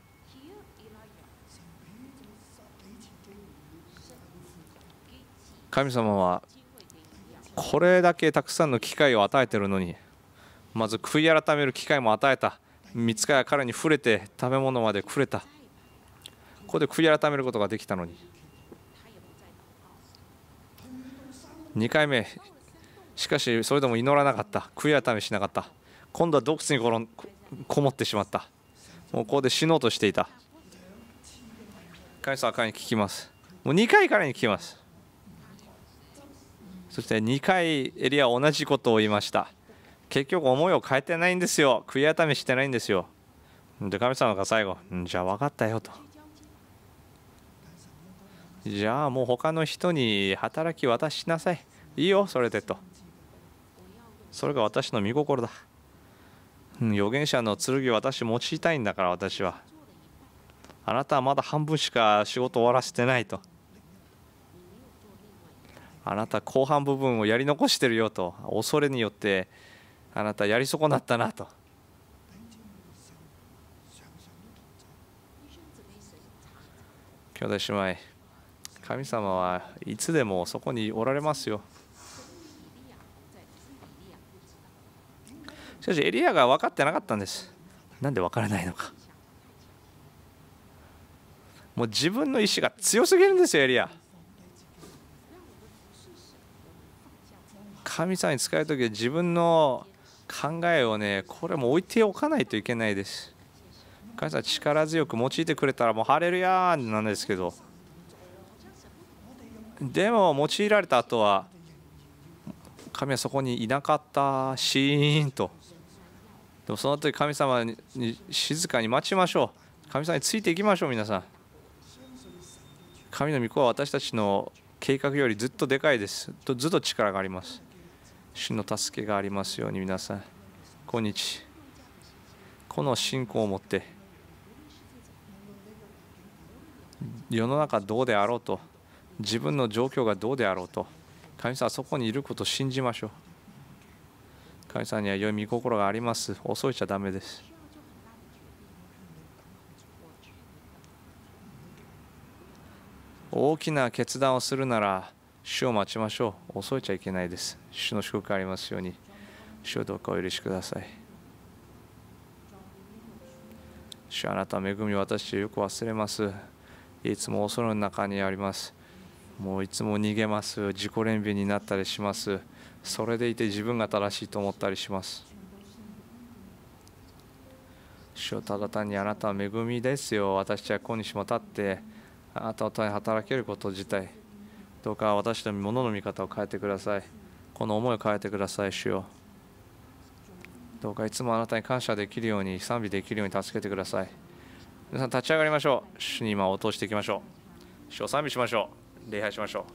S1: 神様はこれだけたくさんの機会を与えているのに、まず悔い改める機会も与えた。御使いは彼に触れて食べ物までくれた。ここで悔い改めることができたのに、2回目、しかしそれでも祈らなかった。悔い改めしなかった。今度は洞窟にこもってしまった。もうここで死のうとしていた。神様は彼に聞きます。もう2回彼に聞きます。そして2回エリアは同じことを言いました。結局思いを変えてないんですよ。悔い改めしてないんですよ。で神様が最後、じゃあ分かったよと。じゃあもう他の人に働き渡しなさい。いいよそれでと。それが私の御心だ。預言者の剣を私用いたいんだから。私はあなたはまだ半分しか仕事終わらせてないと。あなた後半部分をやり残してるよと。恐れによってあなたやり損なったなと。兄弟姉妹、神様はいつでもそこにおられますよ。しかしエリアが分かってなかったんです。なんで分からないのか。もう自分の意志が強すぎるんですよ。エリア、神様に仕えるときは自分の考えをね、これも置いておかないといけないです。神様力強く用いてくれたらもうハレルヤーなんですけど、でも用いられた後は神はそこにいなかった。シーンと。でもその時神様に静かに待ちましょう。神様についていきましょう。皆さん、神の御子は私たちの計画よりずっとでかいです。ずっと力があります。主の助けがありますように。皆さん今日この信仰を持って世の中どうであろうと、自分の状況がどうであろうと、神様はそこにいることを信じましょう。神様には良い御心があります。遅いちゃダメです。 大きな決断をするなら主を待ちましょう。遅いちゃいけないです。主の祝福がありますように。主をどうかお許しください。主、あなたの恵みを私はよく忘れます。いつも恐れの中にあります。もういつも逃げます。自己憐憫になったりします。それでいて自分が正しいと思ったりします。主よ、ただ単にあなたは恵みですよ。私たちは今日も立ってあなたと働けること自体、どうか私のものの見方を変えてください。この思いを変えてください。主よ、どうかいつもあなたに感謝できるように、賛美できるように助けてください。皆さん立ち上がりましょう。主に今を通していきましょう。主を賛美しましょう。礼拝しましょう。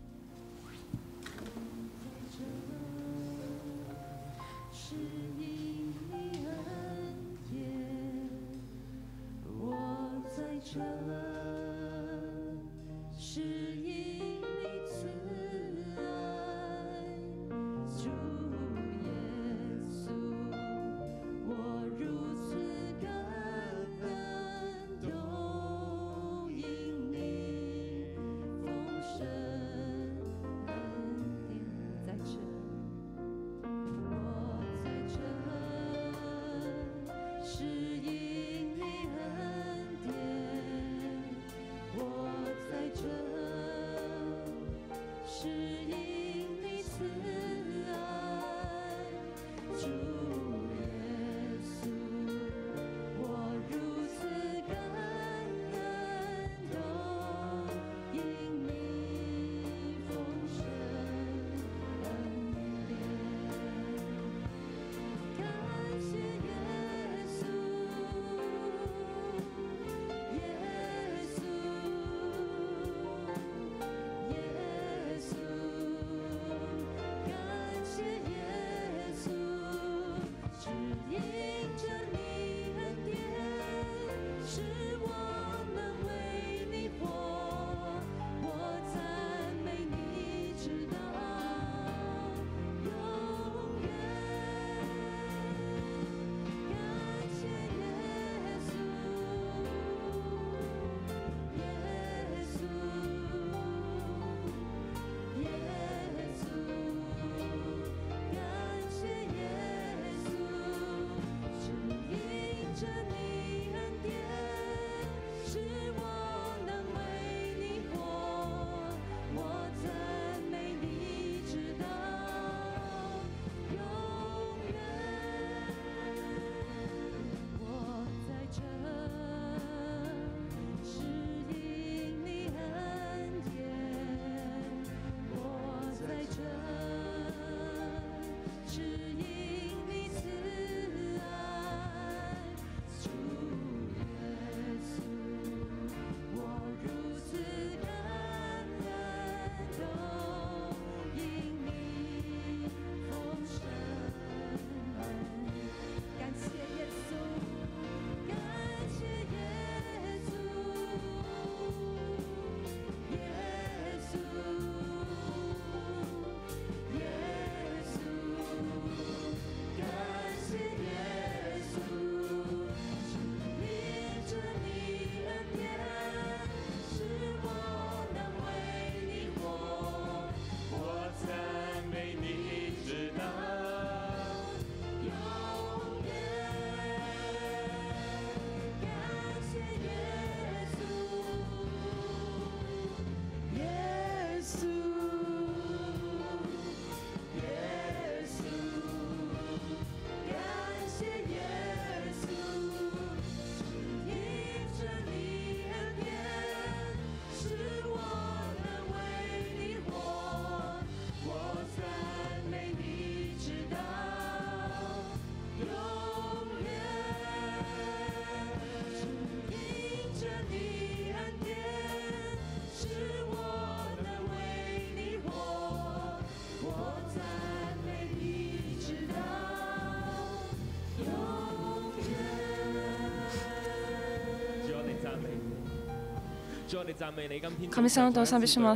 S2: 神様とお賛美します。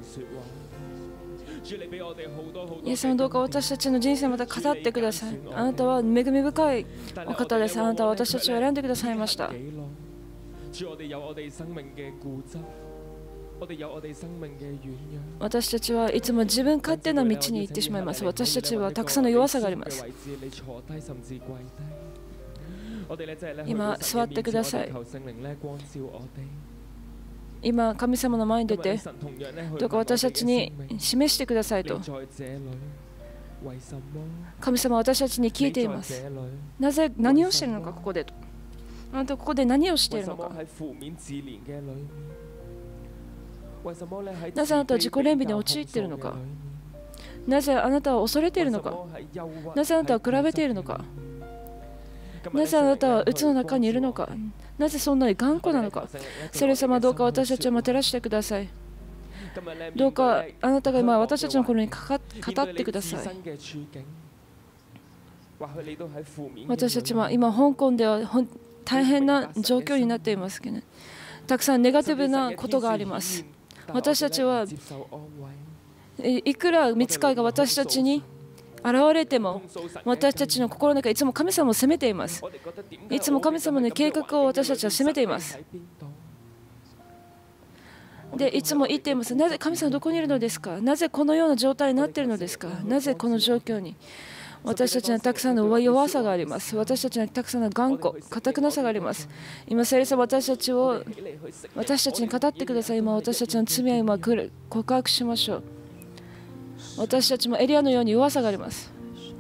S2: イエス様、どうか私たちの人生また語ってください。あなたは恵み深いお方です。あなたは私たちを選んでくださいました。 私たちはいつも自分勝手な道に行ってしまいます。私たちはたくさんの弱さがあります。今、座ってください。今、神様の前に出て、どうか私たちに示してくださいと。神様は私たちに聞いています。なぜ、何をしているのか、ここでと。あなたはここで何をしているのか。なぜあなたは自己憐憫に陥っているのか。なぜあなたは恐れているのか。なぜあなたは比べているのか。なぜあなたは鬱の中にいるのか。なぜそんなに頑固なのか。聖霊様、どうか私たちを照らしてください。どうかあなたが今私たちの頃に語ってください。私たちは今香港では大変な状況になっていますけど、たくさんネガティブなことがあります。私たちはいくら御使いが私たちに現れても、私たちの心の中いつも神様を責めています。いつも神様の計画を私たちは責めています。でいつも言っています。なぜ神様はどこにいるのですか。なぜこのような状態になっているのですか。なぜこの状況に。私たちにはたくさんの弱さがあります。私たちにはたくさんの頑固、固くなさがあります。今、聖霊様、私たちに語ってください。今、私たちの罪は今告白しましょう。私たちもエリアのように弱さがあります。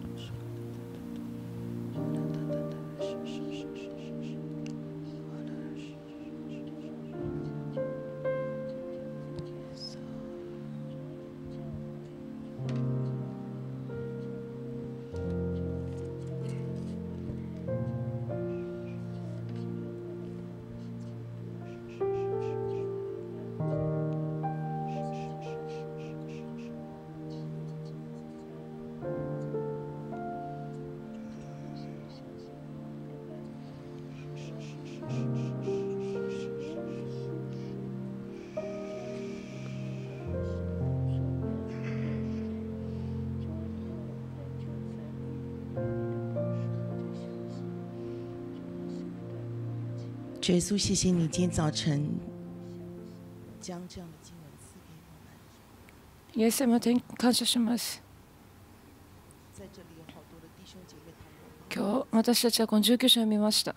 S3: 主耶稣，谢谢你今天早晨将这样的经文赐给我们。
S2: イエス様、感謝します。
S3: 在这里有好多的弟兄姐妹同工。
S2: 今日私たちはこの19章を見ました。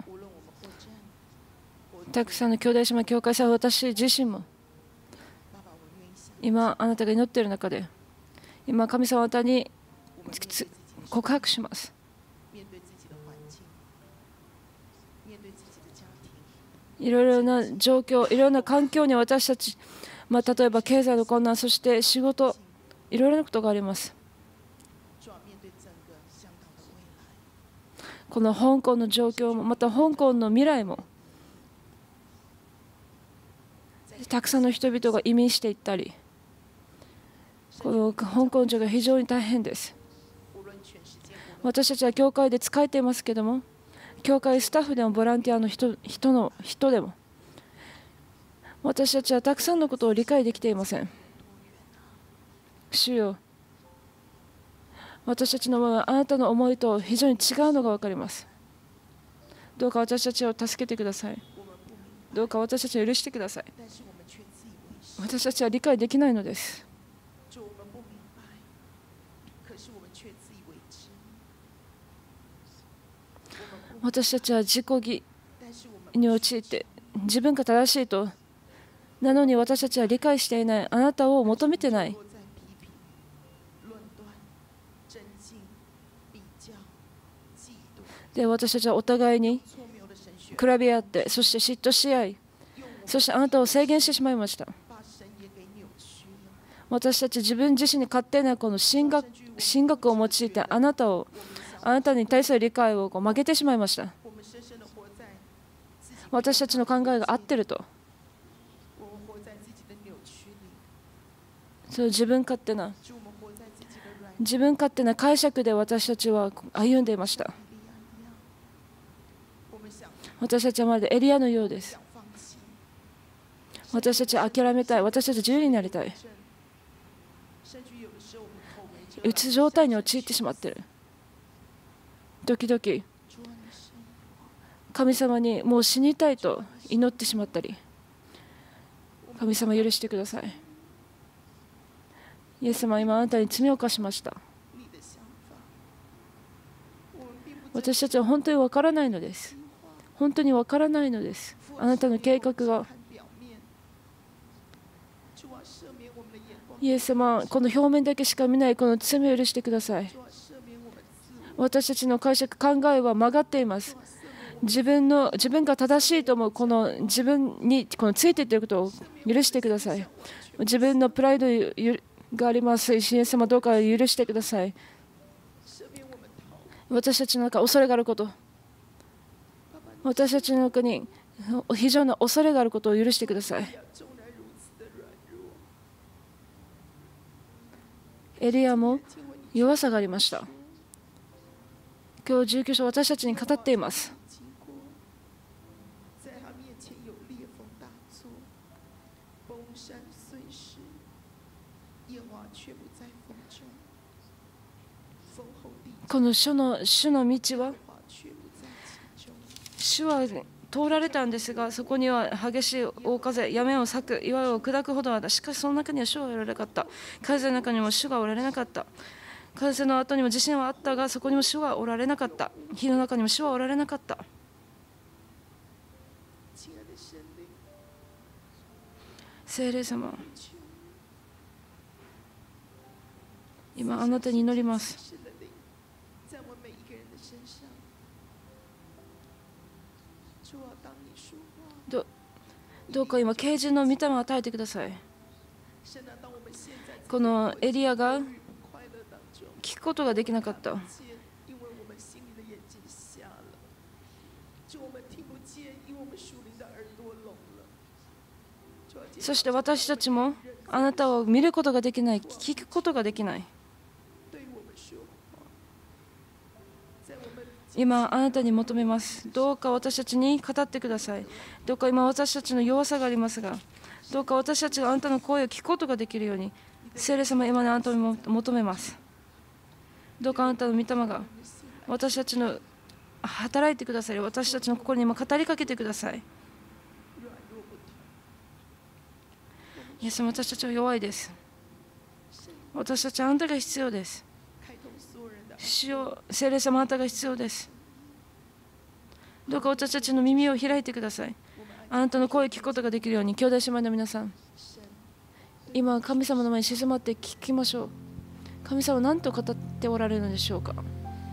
S2: たくさんの兄弟姉妹教会さん、私自身も今あなたが祈っている中で、今神様あなたに告白します。いろいろな状況、いろいろな環境に私たち、例えば経済の困難、そして仕事、いろいろなことがあります。この香港の状況も、また香港の未来も、たくさんの人々が移民していったり、この香港状況が非常に大変です。私たちは教会で仕えていますけれども、教会スタッフでもボランティアの人でも、私たちはたくさんのことを理解できていません。主よ、私たちの思いはあなたの思いと非常に違うのが分かります。どうか私たちを助けてください。どうか私たちを許してください。私たちは理解できないのです。私たちは自己義に陥って自分が正しいと、なのに私たちは理解していない、あなたを求めてない。で、私たちはお互いに比べ合って、そして嫉妬し合い、そしてあなたを制限してしまいました。私たち自分自身に勝手なこの神学を用いてあなたに対する理解を曲げてしまいました。私たちの考えが合っていると、そう自分勝手な解釈で私たちは歩んでいました。私たちはまるでエリアのようです。私たちは諦めたい。私たちは自由になりたい。うつ状態に陥ってしまっている。時々神様にもう死にたいと祈ってしまったり、 神様許してください。イエス様、今あなたに罪を犯しました。私たちは本当に分からないのです。本当に分からないのです。あなたの計画が。イエス様、この表面だけしか見ないこの罪を許してください。私たちの解釈、考えは曲がっています。自分が正しいと思うこの自分についていっていることを許してください。自分のプライドがあります。イエス様、どうか許してください。私たちの中、恐れがあること、私たちの中に非常な恐れがあることを許してください。エリアも弱さがありました。今日19章、私たちに語っています。この主の道は、主は通られたんですが、そこには激しい大風、山を裂く、岩を砕くほどあった。しかしその中には主はおられなかった。風の中にも主がおられなかった。風の後にも地震はあったが、そこにも主はおられなかった。火の中にも主はおられなかった。聖霊様、今あなたに祈ります。どうか今、啓示の御霊を与えてください。このエリアが聞くことができなかった。そして私たちもあなたを見ることができない、聞くことができない。今あなたに求めます。どうか私たちに語ってください。どうか今私たちの弱さがありますが、どうか私たちがあなたの声を聞くことができるように、聖霊様、今あなたに求めます。どうかあなたの御霊が私たちの働いてください。私たちの心に今語りかけてください。イエス様、私たちは弱いです。私たちはあなたが必要です。主よ、聖霊様、あなたが必要です。どうか私たちの耳を開いてください。あなたの声を聞くことができるように、兄弟姉妹の皆さん、今、神様の前に静まって聞きましょう。神様は何と語っておられるのでしょうか。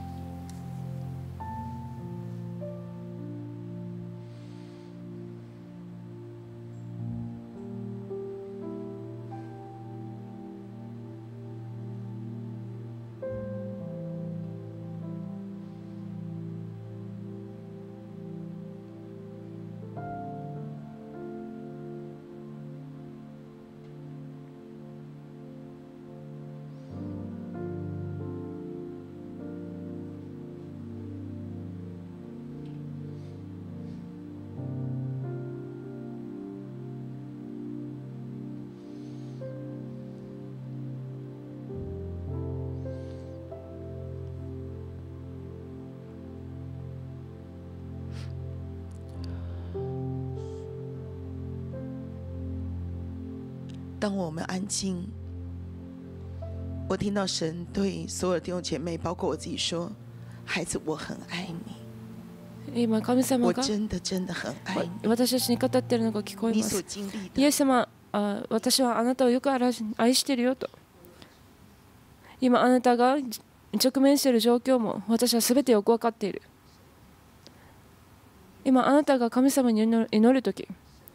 S3: 当我们安静，我听到神对所有的弟兄姐妹，包括我自己说：“孩子，我很爱你。”
S2: 今、神様が
S3: 真的很愛你。
S2: 私たちに語っているのが聞こえます。イエス様、私はあなたをよく愛しているよと。今、あなたが直面している状況も私はすべてよく分かっている。今、あなたが神様に祈るとき、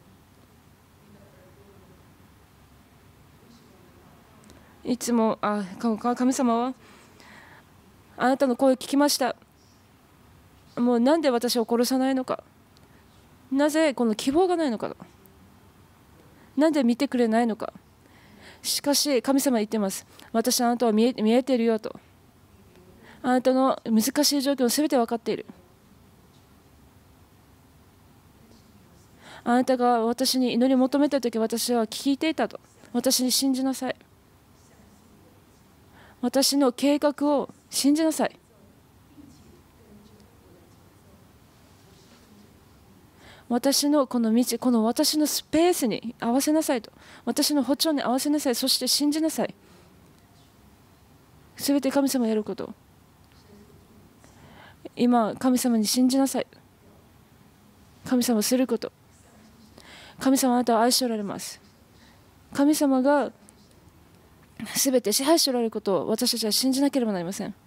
S2: いつも神様はあなたの声を聞きました。もうなんで私を殺さないのか、なぜこの希望がないのか、なんで見てくれないのか。しかし神様は言っています。私はあなたは見えているよと。あなたの難しい状況をすべて分かっている。あなたが私に祈りを求めたとき、私は聞いていたと。私に信じなさい。私の計画を信じなさい。 私のこの道、この私のスペースに合わせなさいと。私の歩調に合わせなさい。そして信じなさい。すべて神様がやること。今、神様に信じなさい。神様すること。神様あなたを愛しておられます。神様がすべて支配しておられることを私たちは信じなければなりません。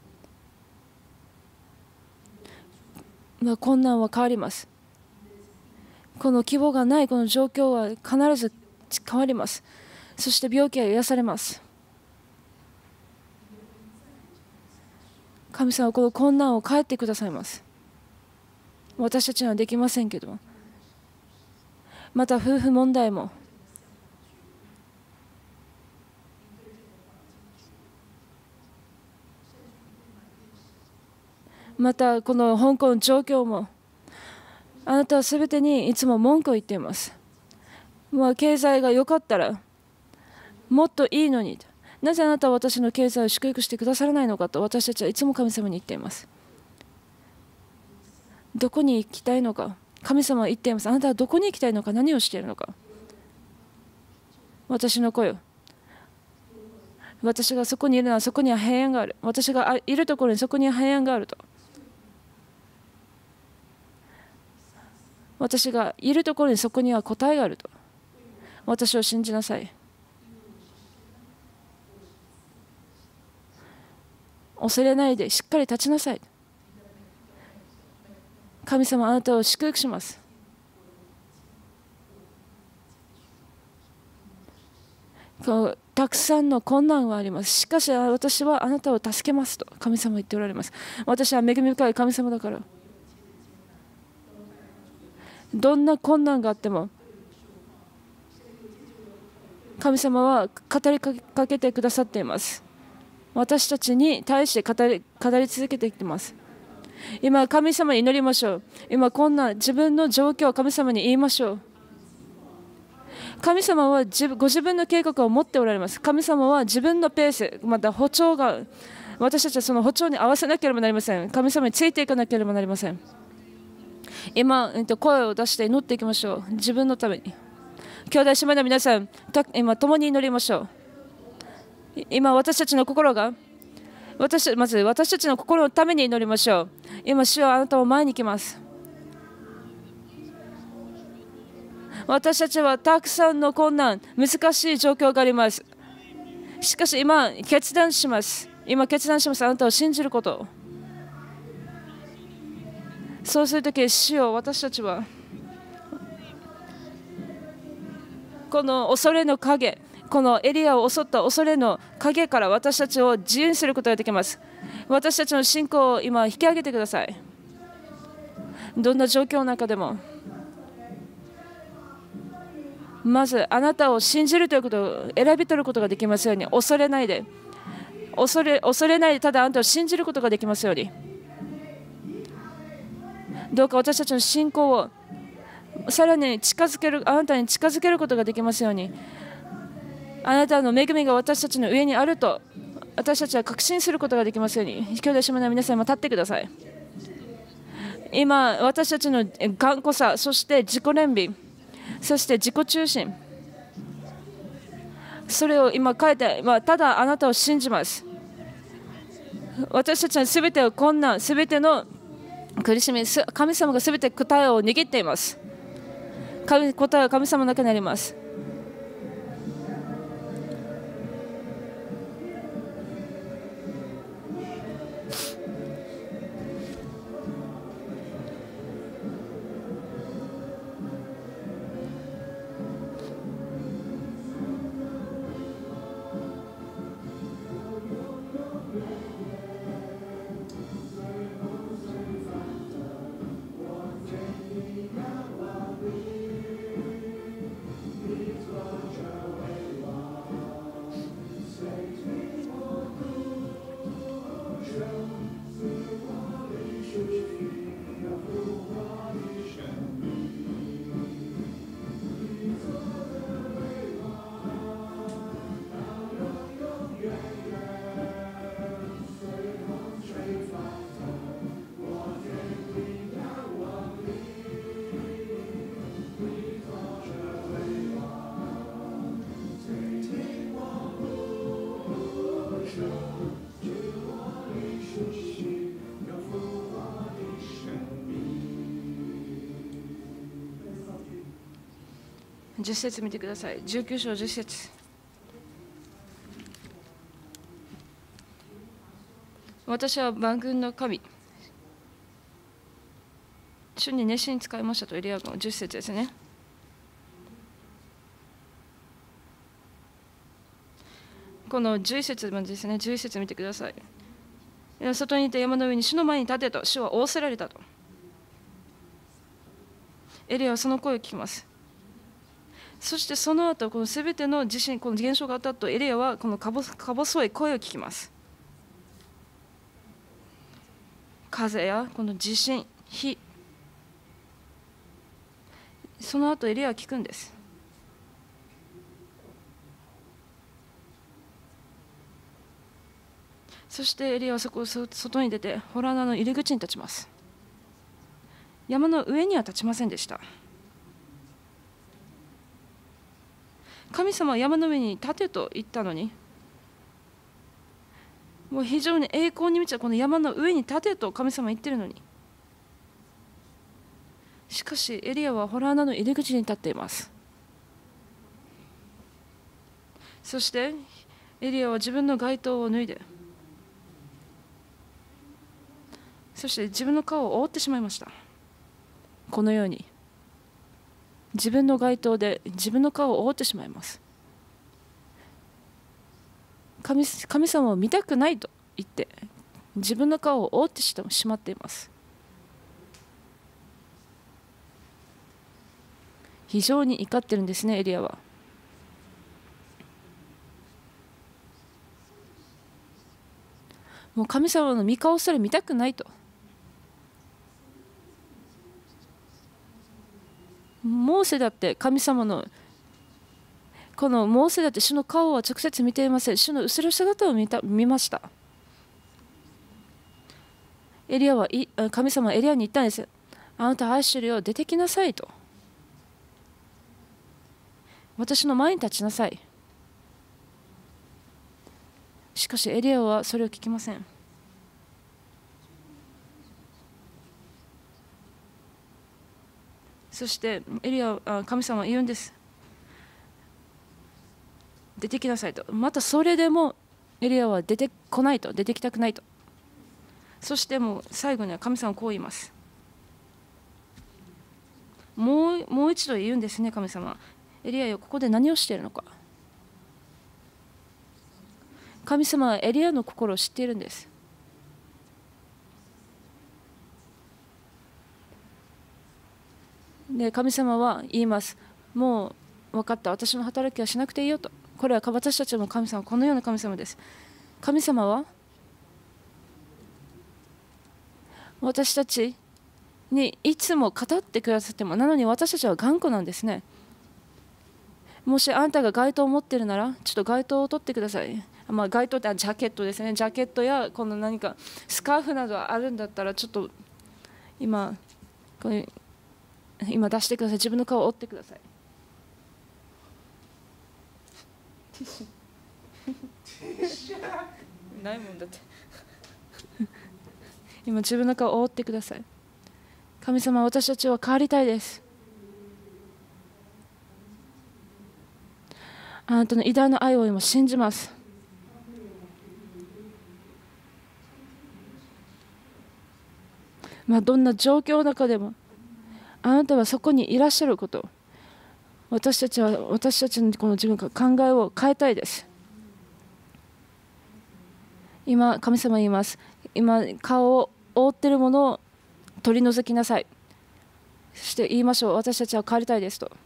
S2: 困難は変わります。この希望がないこの状況は必ず変わります。そして病気は癒されます。神様はこの困難を変えてくださいます。私たちにはできませんけど、また夫婦問題もまたこの香港の状況も、あなたはすべてにいつも文句を言っています。経済が良かったらもっといいのに、なぜあなたは私の経済を祝福してくださらないのかと私たちはいつも神様に言っています。どこに行きたいのか、神様は言っています。あなたはどこに行きたいのか、何をしているのか。私の声を、私がそこにいるのはそこには平安がある。私がいるところにそこには平安があると。私がいるところにそこには答えがあると。私を信じなさい。恐れないでしっかり立ちなさい。神様あなたを祝福します。たくさんの困難はあります。しかし私はあなたを助けますと神様は言っておられます。私は恵み深い神様だから、どんな困難があっても神様は語りかけてくださっています。私たちに対して語り続けてきています。今神様に祈りましょう。今こんな自分の状況を神様に言いましょう。神様はご自分の計画を持っておられます。神様は自分のペース、また歩調が、私たちはその歩調に合わせなければなりません。神様についていかなければなりません。今、声を出して祈っていきましょう。自分のために。兄弟姉妹の皆さん、今共に祈りましょう。今私たちの心が、まず私たちの心のために祈りましょう。今主はあなたを前に来ます。私たちはたくさんの困難、難しい状況があります。しかし今決断します。今決断します。あなたを信じること。そうするとき、主よ、私たちはこの恐れの影、このエリアを襲った恐れの影から私たちを自由にすることができます。私たちの信仰を今引き上げてください。どんな状況の中でもまずあなたを信じるということを選び取ることができますように。恐れないでただあなたを信じることができますように。どうか私たちの信仰をさらにあなたに近づけることができますように。あなたの恵みが私たちの上にあると私たちは確信することができますように。兄弟姉妹の皆さんも立ってください。今私たちの頑固さ、そして自己憐憫、そして自己中心、それを今変えて、ただあなたを信じます。私たちのすべての困難、すべての苦しみ、神様がすべて答えを握っています。答えは神様だけになります。 10節見てください。19章10節。私は万軍の神、主に熱心に使いましたとエリヤの10節ですね。この11節までですね。11節見てください。外にいた山の上に主の前に立てと主は仰せられたと。エリヤはその声を聞きます。そしてその後このすべての地震、この現象があったとエリヤはこのか細い声を聞きます。風やこの地震、火、その後エリヤは聞くんです。そしてエリヤはそこを外に出てホラー穴の入り口に立ちます。山の上には立ちませんでした。神様は山の上に立てと言ったのに、もう非常に栄光に満ちたこの山の上に立てと神様は言ってるのに、しかしエリアはホラー穴の入り口に立っています。そしてエリアは自分の街灯を脱いで、そして自分の顔を覆ってしまいました。このように自分の街灯で自分の顔を覆ってしまいます。神様を見たくないと言って自分の顔を覆ってしまっています。非常に怒ってるんですね、エリアは。もう神様の御顔すら見たくないと。モーセだって神様のこのモーセだって主の顔は直接見ていません。主の後ろ姿を見ました。エリアは神様はエリアに言ったんです。あなた愛してるよ、出てきなさいと。私の前に立ちなさい。しかしエリアはそれを聞きません。そして神様は言うんです。出てきなさいと。またそれでもエリアは出てこないと、出てきたくないと。そしてもう最後には神様はこう言います。もう一度言うんですね、神様。エリアよ、ここで何をしているのか。神様はエリアの心を知っているんです。で、神様は言います。もう分かった、私の働きはしなくていいよと。これは私たちの神様、このような神様です。神様は私たちにいつも語ってくださっても、なのに私たちは頑固なんですね。もしあんたが街灯を持っているなら、ちょっと街灯を取ってください。街灯ってジャケットですね。ジャケットやこの何かスカーフなどあるんだったら、ちょっと今出してください。自分の顔を覆ってください。ないもんだって。今自分の顔を覆ってください。神様、私たちは変わりたいです。あなたの偉大な愛を今信じます。どんな状況の中でもあなたはそこにいらっしゃること、私たちのこの自分の考えを変えたいです。今神様は言います。今顔を覆っているものを取り除きなさい。そして言いましょう。私たちは変わりたいですと。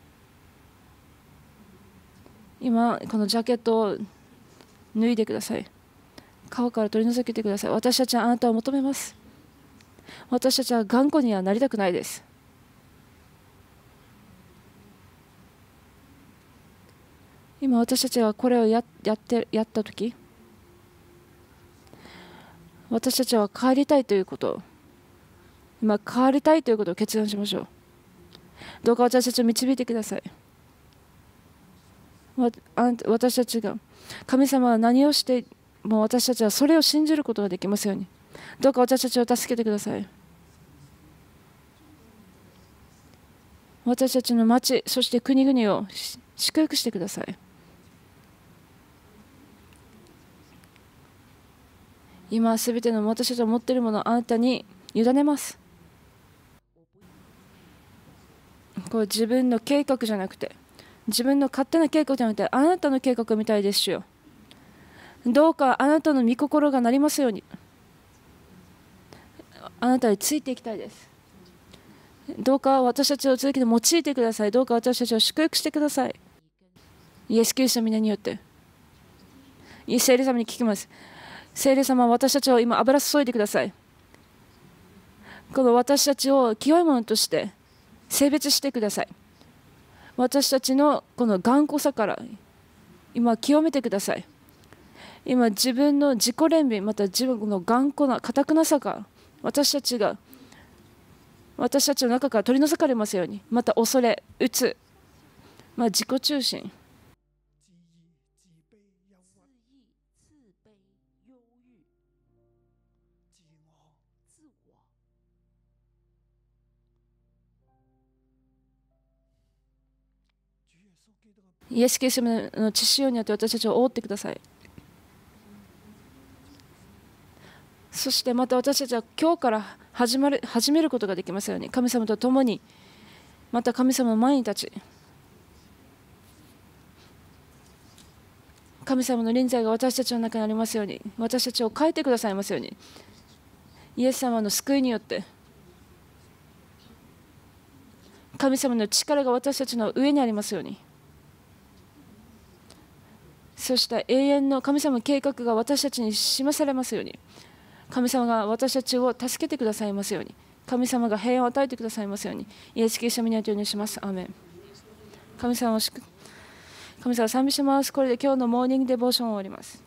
S2: 今このジャケットを脱いでください。顔から取り除けてください。私たちはあなたを求めます。私たちは頑固にはなりたくないです。今私たちがこれをやったとき、私たちは変わりたいということ今変わりたいということを決断しましょう。どうか私たちを導いてください。私たちが神様は何をしても私たちはそれを信じることができますように、どうか私たちを助けてください。 私たちの町、そして国々を祝福してください。今すべての私たちが持っているものをあなたに委ねます。これ自分の計画じゃなくて、自分の勝手な計画じゃなくて、あなたの計画みたいですよ。どうかあなたの御心がなりますように、あなたについていきたいです。どうか私たちを続けて用いてください。どうか私たちを祝福してください。イエス・キリストの皆によって。聖霊様に聞きます。聖霊様は私たちを今油注いでください。この私たちを清いものとして性別してください。私たちのこの頑固さから今清めてください。今自分の自己憐憫、また自分の頑固な堅くなさが私たちの中から取り除かれますように。また恐れ、うつ、自己中心、イエス・キリストの血潮によって私たちを覆ってください。そしてまた私たちは今日から始めることができますように。神様と共に、また神様の前に立ち、神様の臨在が私たちの中にありますように、私たちを変えてくださいますように。イエス様の救いによって神様の力が私たちの上にありますように。そして永遠の神様の計画が私たちに示されますように。神様が私たちを助けてくださいますように。神様が平安を与えてくださいますように。イエス・キリストの皆によってお願いします。アーメン。神様を賛美します。これで今日のモーニングデボーションを終わります。